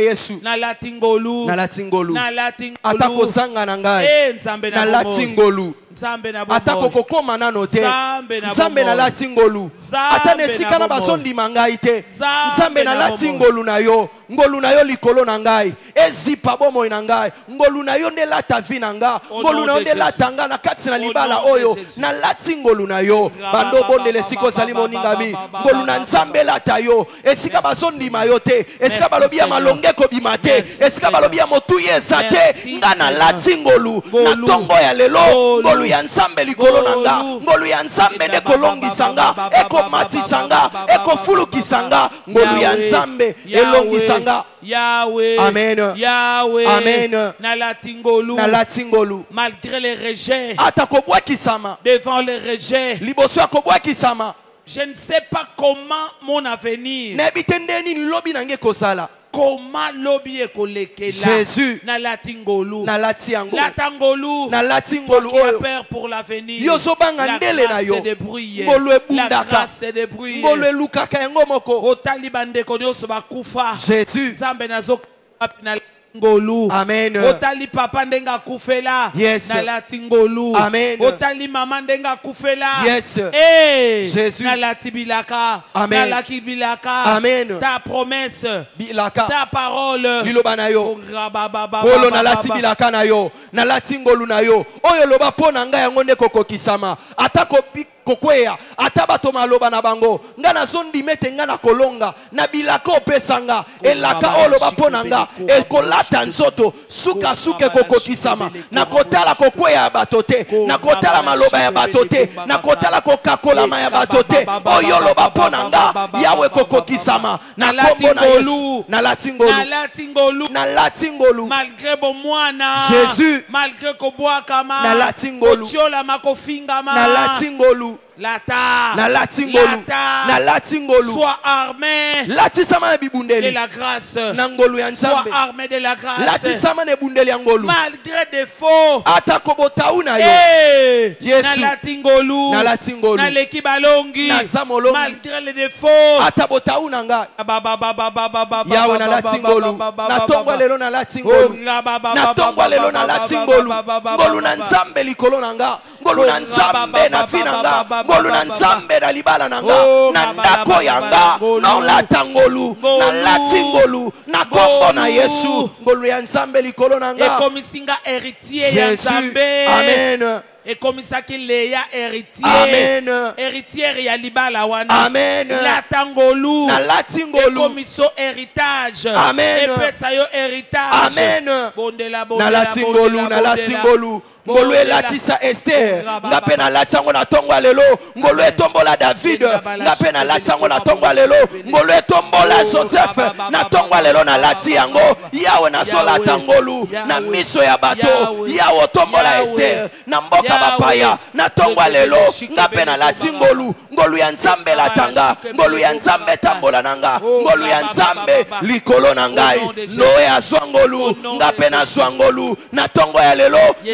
Na latingolu. Na latingolu. Na latingolu. Atako sanga na ngai. Na latingolu. Atako kokoma nano te. Nzambe na latingolu. Atane esika na bazondima ngai te. Nzambe na latingolu na yo. Ngolu na yo likolo na ngai. Ezipa bomoi na ngai. Ngolu na yo nde lata vi na nga. Ngolu na yo nde lata nga na kati na libala oyo. Na lati ngolu na yo. Bando bondele siko salimo ningami. Ngolu na nzambe lata yo. Esika bazondima yo te. Esika balobi ya malonge kobima te. Esika balobi ya motuye eza te. Nga na lati ngolu. Na tongo ya lelo. Ngolu ya nzambe likolo na nga. Ngolu ya nzambe nde kolongisa nga. Eko matisa nga. Eko fulukisa nga. Ngolu ya nzambe elongisa nga. Yahweh. Amen. Yahweh. Amen. Nalatingolu. Nalatingolu. Malgré les rejets. Atakobwa kisama. Devant les rejets. Liboso akobwa kisama. Je ne sais pas comment mon avenir. Nebitendeni lobi nange kosala. Comment lobby ekolekela. Jésus. Na latingolu. Na latiango. Latangolu. Na latingolu. Qui a peur pour l'avenir. Yoso banga ndele na yo. La grâce se débrouille. La grâce se débrouille. Ngolo lukaka yango moko. Otalibande konyoso bakufa. Jésus. Nzambe nazo na ngolu. Amen. Otali papa ndenga kufela. Yes. Na latingolu. Amen. Otali mama ndenga kufela. Yes. Eh. Jésus. Na latibilaka. Amen. Na lakibilaka. Amen. Ta promesse. Bilaka. Ta parole. Liloba na yo. Olo na latibilaka na yo. Na latingolu na yo. Oyo loba pona nga yango ne kokokisama. Atako kokweya atabato maloba na bango nga na sondi mete nga na kolonga na bilaka opesanga elaka oloba pona nga ekolata nzoto suka suke kokokisama na kotala kokweya bato te na kotala maloba ya bato te na kotala kokakolama ya bato te oyo loba pona nga yawe kokokisama na kombo na Yesu na latingolu na latingolu na latingolu malgré bon mwana Jésus malgré kobwakama na latingolu otiola makofingama na latingolu Lata. Na latingolu. Na latingolu. Sois armé. Latisama na bibundeli. De la grâce. Na ngolu ya nzambe. Sois armé de la grâce. Latisama na bundeli ya ngolu. Malgré défaut. Atako tauna yo. Hey. Yesu. Na latingolu. Na latingolu. Na leki balongi. Na zamolongi. Malgré les défauts. Atabo tauna nga. Baba baba baba baba. Yawe na latingolu. Na tongwa lelo na latingolu. Na tongwa lelo na latingolu. Ngolu na nzambe likolo na nga. Ngolu na nzambe na fina nga. Ngolu na nzambe na libala na nga na ndako ya nga na latangolu na latingolu na kombo na Yesu ngolu ya nzambe likolo na nga ekomisinga héritier ya nzambe amen ekomisaki Leya héritier amen héritière ya libala wana amen latangolu na latingolu ekomiso héritage amen epesa yo héritage amen bondela bondela na latingolu na latingolu ngolu elatisa Esther nga pe nalati yango na ntongo ya lelo ngolu etombola David nga pe nalati yango na ntongo ya lelo ngolu etombola Joseph na ntongo ya lelo nalati yango yawe nazolata ngolu na miso ya bato yawe otombola Esther na mboka bapaya na ntongo ya lelo nga pe nalati ngolu ngolu ya nzambe latanga ngolu ya nzambe etambola na nga ngolu ya nzambe likolo na ngai Noe azwa ngolu nga pe nazwa ngolu na ntongo ya lelo nazobi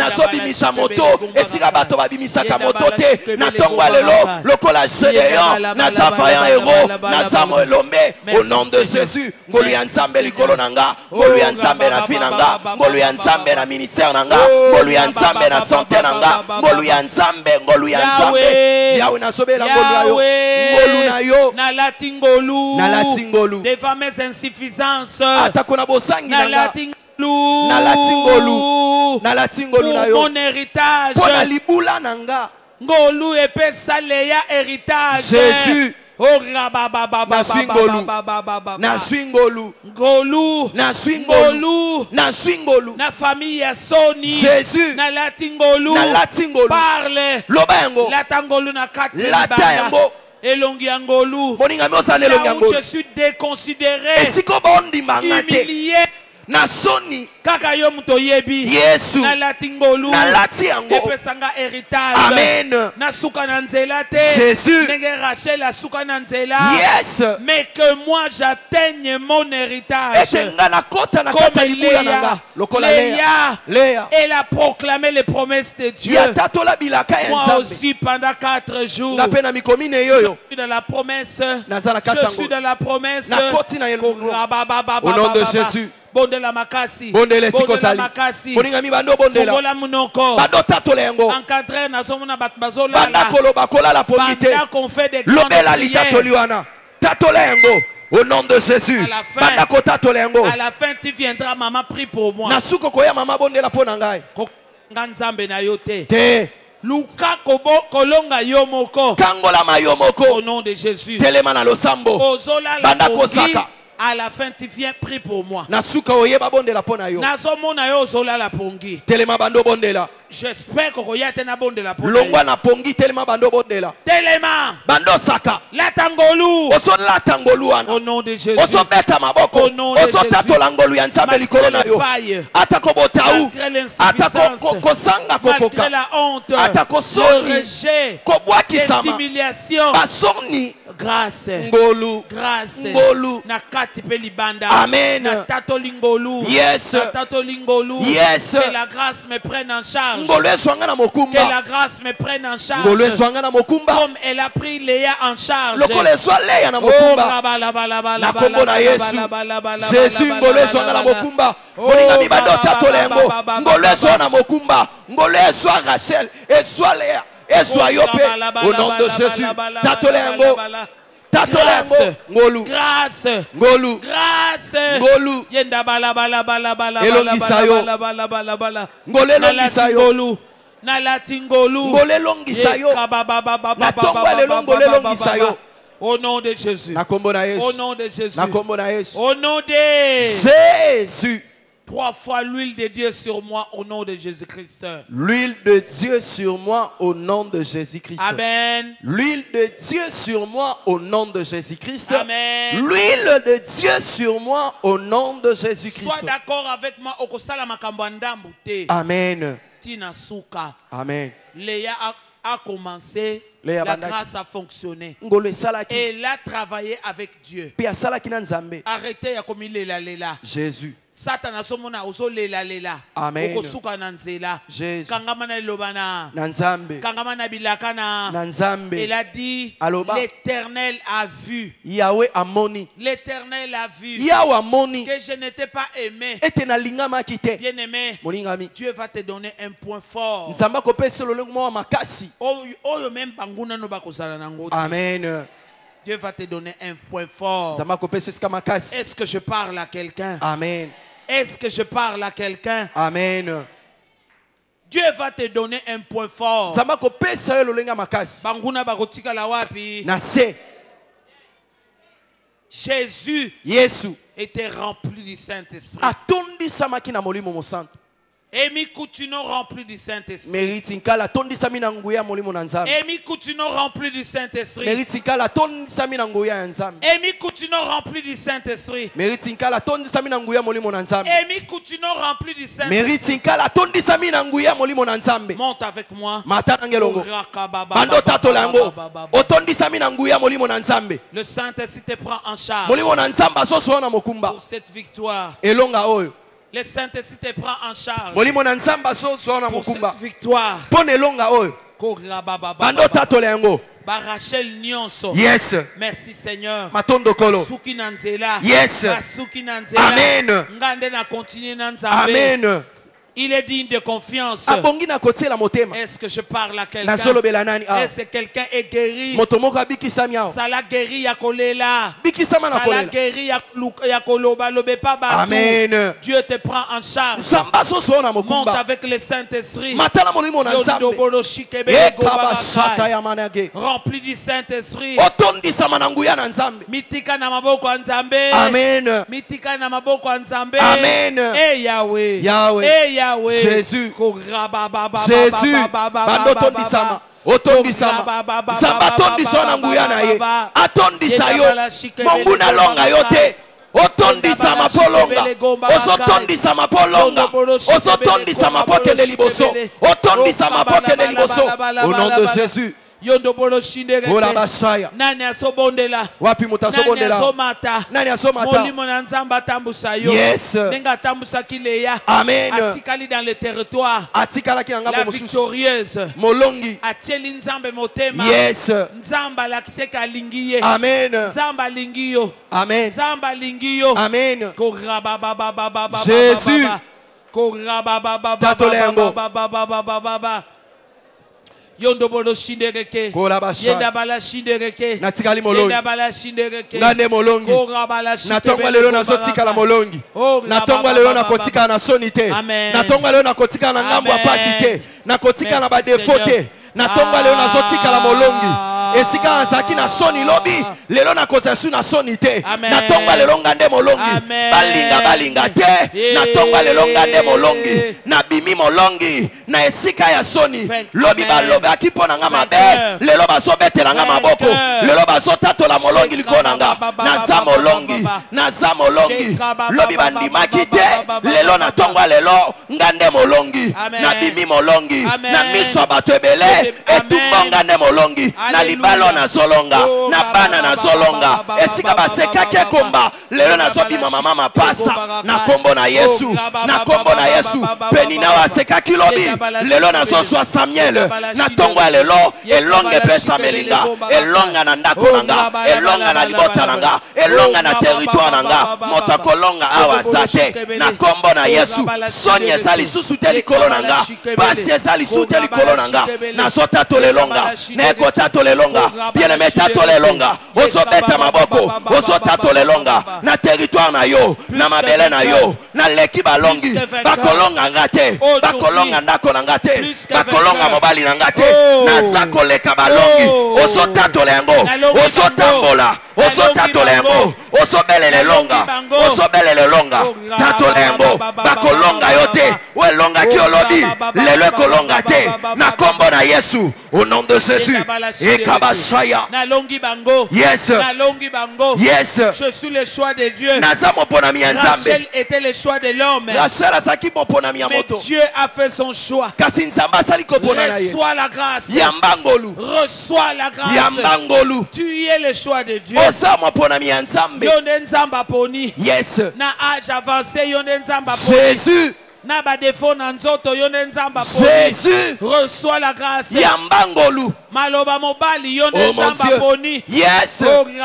bimisa moto esika bato babimisaka moto te na ntongo ya lelo lokola Gédéon naza vaillant héros naza molombe au nom de Jésus ngolu ya nzambe likolo na nga ngolu ya nzambe na vie na nga ngolu ya nzambe na ministère na nga ngolu ya nzambe na santé na nga ngolu ya nzambe ngolu ya nzambe Yawe nasobela ngolu na yo ngolu na yo nalati ngolu nalati ngolu devant mes insuffisances atako na bosangi na nga nalati ngolu nalati ngolu na yo mon héritage pona libula na nga ngolu epesa leya héritage Jésus oh rababa na swingolu na swingolu ngolu na swingolu na swingolu na famille ya Soni Jésus na latingolu na latingolu parle lobango latangolu na kati latango elongi ya ngolu moninga mosana elongi ya ngolu je suis déconsidéré esiko bondimanga te humilié na soni kaka yo muto yebi Yesu na latingolu na lati yango epesanga héritage amen na suka na nzela te Jésus ndenge Rachel a suka na nzela yes mais que moi j'atteigne mon héritage etenga na kota na kata libula nanga lokola Léa Léa elle a proclamé les promesses de Dieu ya tatola bilaka ya moi nzambe aussi pendant quatre jours na pena mikomine yoyo je suis dans la promesse je suis dans la promesse na koti na au nom de Jésus bondela makasi bondela siko sali makasi boninga mi bando bondela fongola munoko bando tatola yango encadré na somona bat bazolala banda koloba kolala pongite qu'on fait des grandes lobela litatoli wana tatola yango au nom de Jésus banda ko tatola yango à la fin tu viendras maman prie pour moi na suko koya mama bondela pona ngai nga nzambe na yo te te luka kobo kolonga yo moko kangola mayo moko au nom de Jésus telema na losambo banda ko saka à la fin tu viens prie pour moi na suka oyeba bondela pona yo nazomona yo zola la pongi telema bando bondela j'espère que koya tena bondela pongi longwa na pongi telema bando bondela telema bando saka latangolu oso latangolu wana au nom de Jésus oso beta maboko oso tatola ngolu ya nzambe likolo na yo atako botau atako kosanga kokoka malgré la honte atako soni kobwakisama basoni grâce ngolu grâce ngolu na kati pe libanda amen na tatoli ngolu yes na tatoli ngolu yes que la grâce me prenne en charge ngolu eswanga na mokumba que la grâce me prenne en charge ngolu eswanga na mokumba comme elle a pris Léa en charge lokolo eswa Léa na mokumba na kombo na Yesu Jésus ngolu eswanga na mokumba bolinga mibando tatola yango ngolu eswa na mokumba ngolu eswa Rachel eswa Léa eswa yo pe au nom de Jésus tatola yango grâce ngolu grâce ngolu grâce ngolu yenda bala bala bala bala elongisa yo bala bala bala ngolu elongisa yo na latingolu ngolu elongisa yo na tongo lelo ngolu elongisa yo au nom de Jésus na kombo na Yesu au nom de Jésus na kombo na Yesu au nom de Jésus trois fois l'huile de Dieu sur moi au nom de Jésus-Christ. L'huile de Dieu sur moi au nom de Jésus-Christ. Amen. L'huile de Dieu sur moi au nom de Jésus-Christ. Amen. L'huile de Dieu sur moi au nom de Jésus-Christ. Sois d'accord avec moi au kosala makambo ndambu te. Amen. Tina suka. Amen. Léa a, a commencé. La grâce a fonctionné. Elle a travaillé avec Dieu. Arrêtez à comme il est là, là. Jésus. Satan a somona ozo lela lela. Amen. Okosuka na nzela. Jésus. Kangamana lobana. Nanzambe. Kangamana bilakana. Nanzambe. Il a dit l'Éternel a vu. Yahweh amoni. L'Éternel a vu. Yahweh amoni. Que je n'étais pas aimé. Etena lingama kite. Bien aimé. Molingami. Dieu va te donner un point fort. Nzamba kopesa lolongo mwa makasi. Oyo même banguna no bakozala nango. Amen. Dieu va te donner un point fort. Est-ce que je parle à quelqu'un? Amen. Est-ce que je parle à quelqu'un? Amen. Dieu va te donner un point fort. Banguna bakotika la wapi. Jésus était rempli du Saint-Esprit. Emi Koutino rempli du Saint-Esprit. Emi Koutino rempli du Saint-Esprit. Emi Koutino rempli du Saint-Esprit. Emi Koutino rempli du Saint-Esprit. Monte avec moi. Le Saint-Esprit te prend en charge pour cette victoire. Le Saint-Esprit te prend en charge. Pour cette victoire. Rachel Nyonso. Yes. Merci Seigneur. Matondokolo. Yes. Amen. Amen. Il est digne de confiance. Est-ce que je parle à quelqu'un? Est-ce que quelqu'un est guéri? Ça l'a guéri ya kolela. Ça l'a guéri ya koloba lobe pa ba. Amen. Dieu te prend en charge. Monte avec le Saint-Esprit. Rempli du Saint-Esprit. Mitika na maboko ya Nzambe. Amen. Mitika na maboko ya Nzambe. Amen. Eh Yahweh. Yahweh. Eh Yahweh. Jésus. Jésus. Bandotondisama. Otondisama. Zambatondisa na nguya na ye. Atondisa yo. Mungu na longa yote. Otondisa mapolonga. Osotondisa mapolonga. Osotondisa mapokele liboso. Otondisa mapokele liboso. Au nom de Jésus. Ola basaya. Nani asobondela? Wapi mutasobondela? Nani asomata? Nani asomata? Molimo na Nzamba tambusa yo. Yes. Nenga tambusa kileya. Amen. Atikali dans le territoire. Atikala ki la ngabo victorieuse. Molongi. Atieli Nzambe motema. Yes. Nzamba la kiseka alingiye. Amen. Nzamba lingiyo. Amen. Nzamba lingiyo. Amen. Koraba baba baba baba. Jésus. Koraba baba baba baba baba baba. Yondo bolo shindereke. Yenda bala shindereke. Natikali molongi. Yenda bala shindereke. Ngande molongi. Natongwa lelo na sotika la molongi. Natongwa lelo na kotika na sonite. Natongwa lelo na kotika na ngambo ya pasite. Na kotika na badefote. Natongwa lelo na sotika la molongi. Esika azaki na soni lobi. Lelo na kosesu na sonite. Natongwa lelo ngande molongi. Balinga balinga te. Natongwa lelo ngande molongi. Na bimi molongi. Na esika ya soni. Lobi balobi akipo na nga mabe. Lelo baso betela nga maboko. Lelo baso tato la molongi likona nga. Naza molongi. Naza molongi. Lobi bandimaki te. Lelo na tongwa lelo ngande molongi. Na bimi molongi. Na miso bato ebele. Etumbo ngande molongi. Na libalo na zolonga. Na bana na zolonga. Esika baseka ke komba. Lelo na zobi mama mama pasa. Na kombo na Yesu. Na kombo na Yesu. Penina wa seka kilobi. Lelo na zoswa Samuel. Na tongwa lelo. Elonga pesa melinga. Elonga na ndako nanga. Elonga na libota nanga. Elonga na territoire nanga. Motakolonga awa zate. Na kombo na Yesu. Sonia zali susute likolo nanga. Basi zali sute likolo nanga. Na sota tolelonga. Neko tatolelonga. Bien-aimé tatolelonga. Oso beta maboko. Oso tatolelonga. Na territoire na yo. Na mabele na yo. Na leki balongi. Bakolonga ngate. Bakolonga ndako nanga te. Bakolonga mobali nanga te. Na zako leka balongi. Oso tatolengo. Oso tambola. Oso tatolengo. Oso belele longa. Oso belele longa. Tatolengo. Bakolonga yote. We longa ki olobi. Lelo kolonga te. Na kombo na Yesu. Au nom de Jésus. Ekabashaya. Na longi bango. Yes. Na longi bango. Yes. Je suis le choix de Dieu. Rachel était le choix de l'homme. Mais Dieu a fait son choix. Reçois la grâce. Reçois la grâce. Tu es le choix de Dieu. Yonde nzamba poni. Yes. Na âge avancé yonde nzamba poni. Jésus. Na ba défaut na nzoto yonde nzamba poni. Jésus. Reçois la grâce. Yambangolu. Maloba mobali yonde nzamba poni. Yes.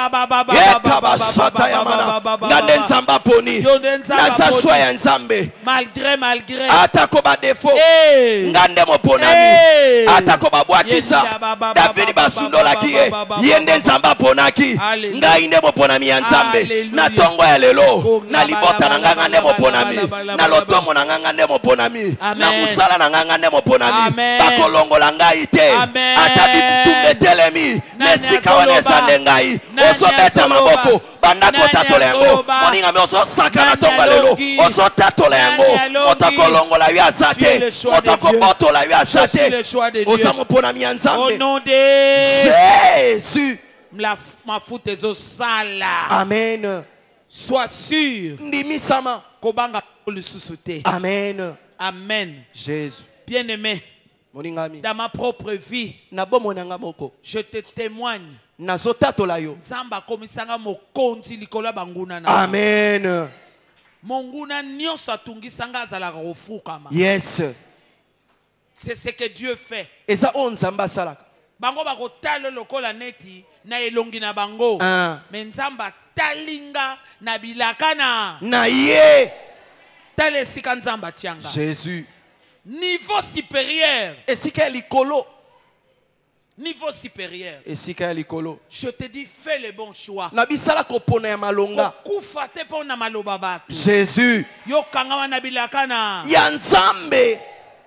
Ngande nzamba poni. Nasa soya nzambe. Malgré malgré. Atako ba défaut. Ngande moponami. Atako ba bwakisa. David basundola kiye. Yende nzamba ponaki. Ngainde moponami ya nzambe. Na tongo ya lelo. Na libota na ngande moponami. Na lotomo na ngande moponami. Na musala na ngande moponami. Bakolongola ngai te. Atabi tumbe telemi. Nesika wane sande ngai. Oso beta maboko. Bandako tatolengo. Moninga me oso saka na tonga lelo. Oso tatolengo. Otako longola yu azate. Otako boto la yu azate. Osa moponami ya nzambe. Au nom de Jésus. Ma foute ezo sala. Amen. Sois sûr. Ndimi sama. Kobanga le sous-souté. Amen. Amen. Jésus. Bien-aimé. Dans ma propre vie, je te témoigne. Amen. Yes. C'est ce que Dieu fait. Et ça on zamba salaka. Bango bako talo lokola neti na elongi na bango. Mais nzamba talinga na bilakana. Na ye. Tale sika nzamba tianga. Jésus. Niveau supérieur. Et sika likolo. Niveau supérieur. Et sika likolo. Je te dis fais le bon choix. Na bisala ko pona ya malonga. Kufa te pona maloba batu. Jésus. Yo kangama na bilakana. Ya nzambe.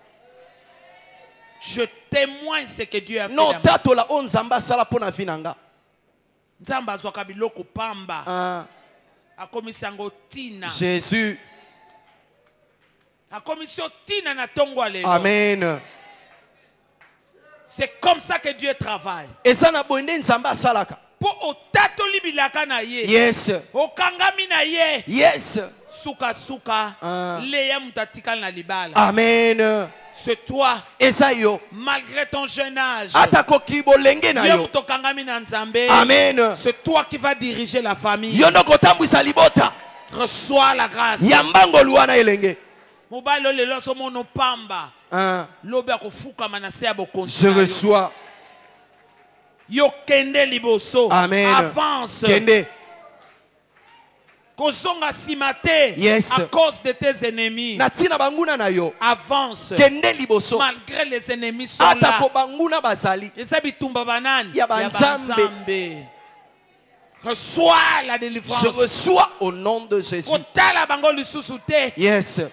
Je témoigne ce que Dieu a fait. Non, tato la on zamba sala pona vinanga. Nzamba zwaka biloko pamba. Ah. Akomisango tina. Jésus. Akomisio tina na tongo alelo. Amen. C'est comme ça que Dieu travaille. Et ça na bonde nzamba salaka. Po otato libilaka na ye. Yes. Okangami na ye. Yes. Suka suka. Ah. Leya mutatikal na libala. Amen. C'est toi. Esayo. Malgré ton jeune âge. Atako kibo lenge na yo. Amen. C'est toi qui vas diriger la famille. Yondo kotambwisa libota. Reçois la grâce. Yambango luana elenge. Mobalo lelo so mono pamba. Ah. Lobe akofuka manase ya bokonzi. Je reçois. Yo kende liboso. Amen. Avance. Kende. Yes. À cause de tes ennemis. Avance. Malgré les ennemis sont là. Reçois la délivrance. Je reçois au nom de Jésus. Yes.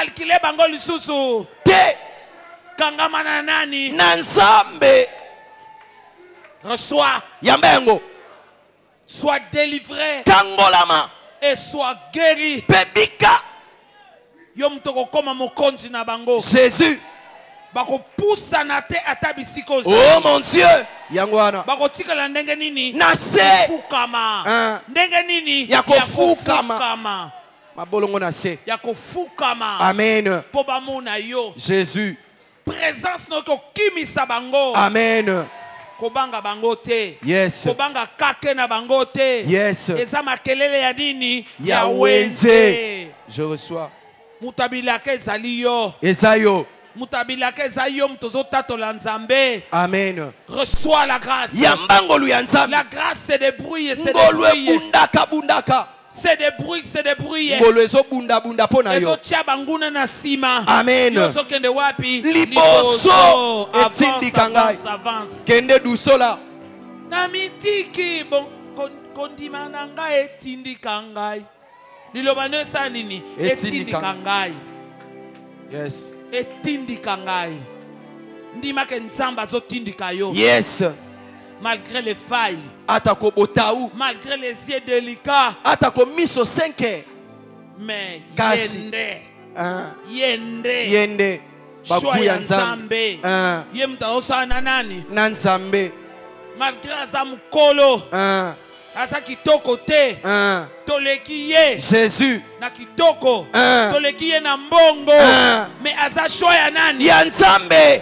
Nansambe. Reçois. Yambengo. Sois délivré. Kangolama. Et sois guéri. Bebika. Yom toko koma mokonzi na bango. Jésus. Bako poussa na te atabisiko za. Oh mon Dieu. Yangwana. Bako tika la ndenge nini? Nase. Fukama. Ndenge nini? Yako fukama. Mabolongo nase. Yako fukama. Amen. Po ba mona yo. Jésus. Présence no ko kimisa bango. Amen. Kobanga bangote. Yes. Kobanga kake na bangote. Yes. Eza makelele ya nini? Ya wenze. Je reçois. Mutabilaka ezali yo. Ezayo. Mutabilaka ezali yo mtozo tatola nzambe. Amen. Reçois la grâce. Yambangolu ya nzambe. La grâce se débrouille, se débrouille. Ngolwe bundaka bundaka. Se débrouille, se débrouille. Ngolo ezo bunda bunda pona yo. Ezo tia banguna na sima. Amen. Yozo kende wapi? Liboso. Etindi kangai. Avance. Kende dusola. Na mitiki bon kondima na ngai etindi kangai. Liloba no esa nini? Etindi kangai. Yes. Etindi kangai. Ndima ke nzamba zo tindika yo. Yes. Malgré les failles. Atako botaou. Malgré les yeux délicats. Atako miso cinq. Mais Kasi. yende. Ah. Yende. Yende. Bakuya nzambe. Ah. Yemta osana nani? Nanzambe. Malgré azam kolo. Ah. Asa kitoko te. Ah. Toleki ye. Jésus. Na kitoko. Ah. Toleki ye na mbongo. Ah. Mais asa shoya nani? Ya nzambe.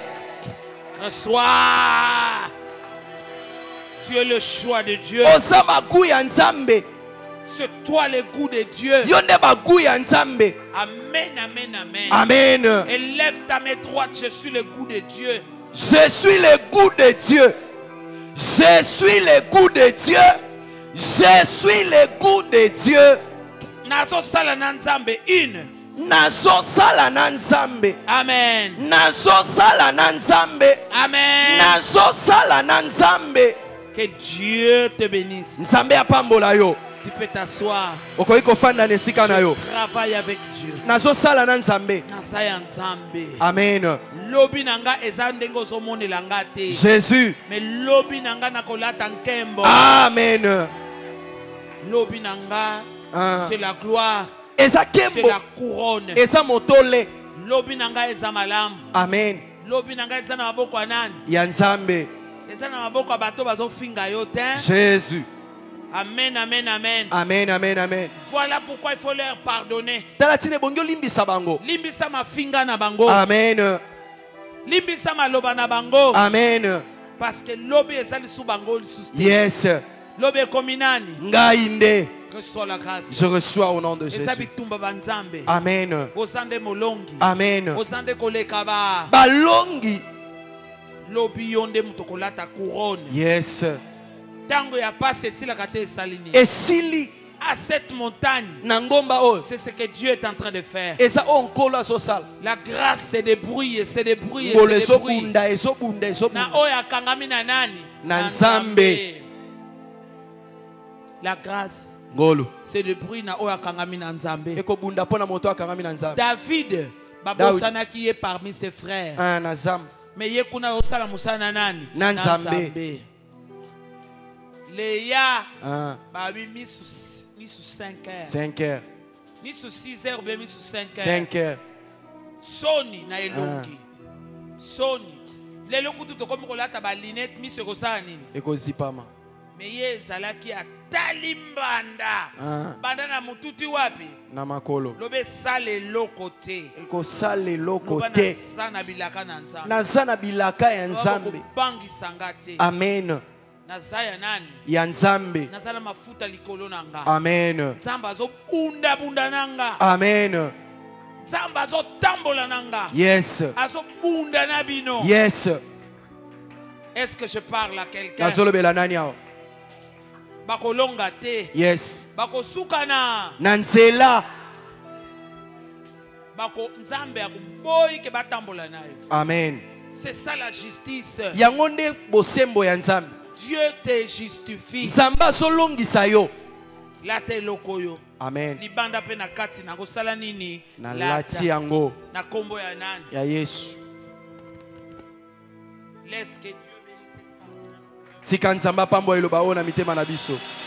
Reçois. Tu es le choix de Dieu. Osama guya nzambe. C'est toi le goût de Dieu. Yonde baguya nzambe. Amen, amen, amen. Amen. Élève ta main droite, je suis le goût de Dieu. Je suis le goût de Dieu. Je suis le goût de Dieu. Je suis le goût de Dieu. Nazo sala na nzambe une. Nazo sala na nzambe. Amen. Nazo sala na nzambe. Amen. Nazo sala na nzambe. Que Dieu te bénisse. Nzambe apambola yo. Tu peux t'asseoir. Okoki kofanda na esika na yo. Je travaille avec Dieu. Nazo sala na nzambe. Nasaya nzambe. Amen. Lobi nanga eza ndenge ozomonela nga te. Jésus. Mais lobi nanga nakolata nkembo. Amen. Lobi nanga ah. C'est la gloire. C'est la couronne. Eza motole. Lobi nanga eza malamu. Amen. Lobi nanga eza na maboko ya nani? Ya nzambe. Eza na maboko ya bato bazofinga yo te. Jésus. Amen, amen, amen. Amen, amen, amen. Voilà pourquoi il faut leur pardonner. Talatine bongyo limbisa bango. Limbisa mafinga na bango. Amen. Limbisa maloba na bango. Amen. Parce que lobi ezali sous bango lisusu. Yes. Lobi ekomi nani? Ngai nde. Reçois la grâce. Je reçois au nom de Jésus. Amen. Amen. Balongi. Yes. Et s'il à cette montagne, c'est ce que Dieu est en train de faire. La grâce c'est des bruits, c'est des bruits, c'est des bruits. La grâce c'est des bruits na oya kangami na nzambe. David babosana qui est parmi ses frères. Mais yekuna osala musana nani? Nzambe. Léa babi mis sous mis sous cinq heures. cinq heures. Mis sous six heures, bien mis sous cinq heures. cinq heures. Sony na elongi. Sony. Les lokutu to comme kolata ba linette mis sur ça nini. Ekozipama. Mais ye zalaki atalimbanda. Banda na mututi wapi? Na makolo. Lobe sale lokote. Eko sale lokote. Sana bilaka na nzambe. Na sana bilaka ya nzambe. Bangi sangate. Amen. Nazaya nani? Ya nzambe. Nazala mafuta likolo nanga. Amen. Nzamba zo bunda bunda nanga. Amen. Nzamba zo tambola nanga. Yes. Azo bunda na bino. Yes. Est-ce que je parle à quelqu'un? Nazolo bela nani hao? Bakolonga te. Yes. Bako sukana. Nanzela. Bako nzambe akuboyi ke batambola nayo. Amen. C'est ça la justice. Yangonde bosembo ya nzambe. Dieu te justifie. Nzamba solongisa yo. La te lokoyo. Amen. Libanda pe na kati na kosala nini? Na lati yango. Na kombo ya nani? Ya Yesu. Laisse que Dieu bénisse. Sika nzamba pambo eloba ona mitema na biso.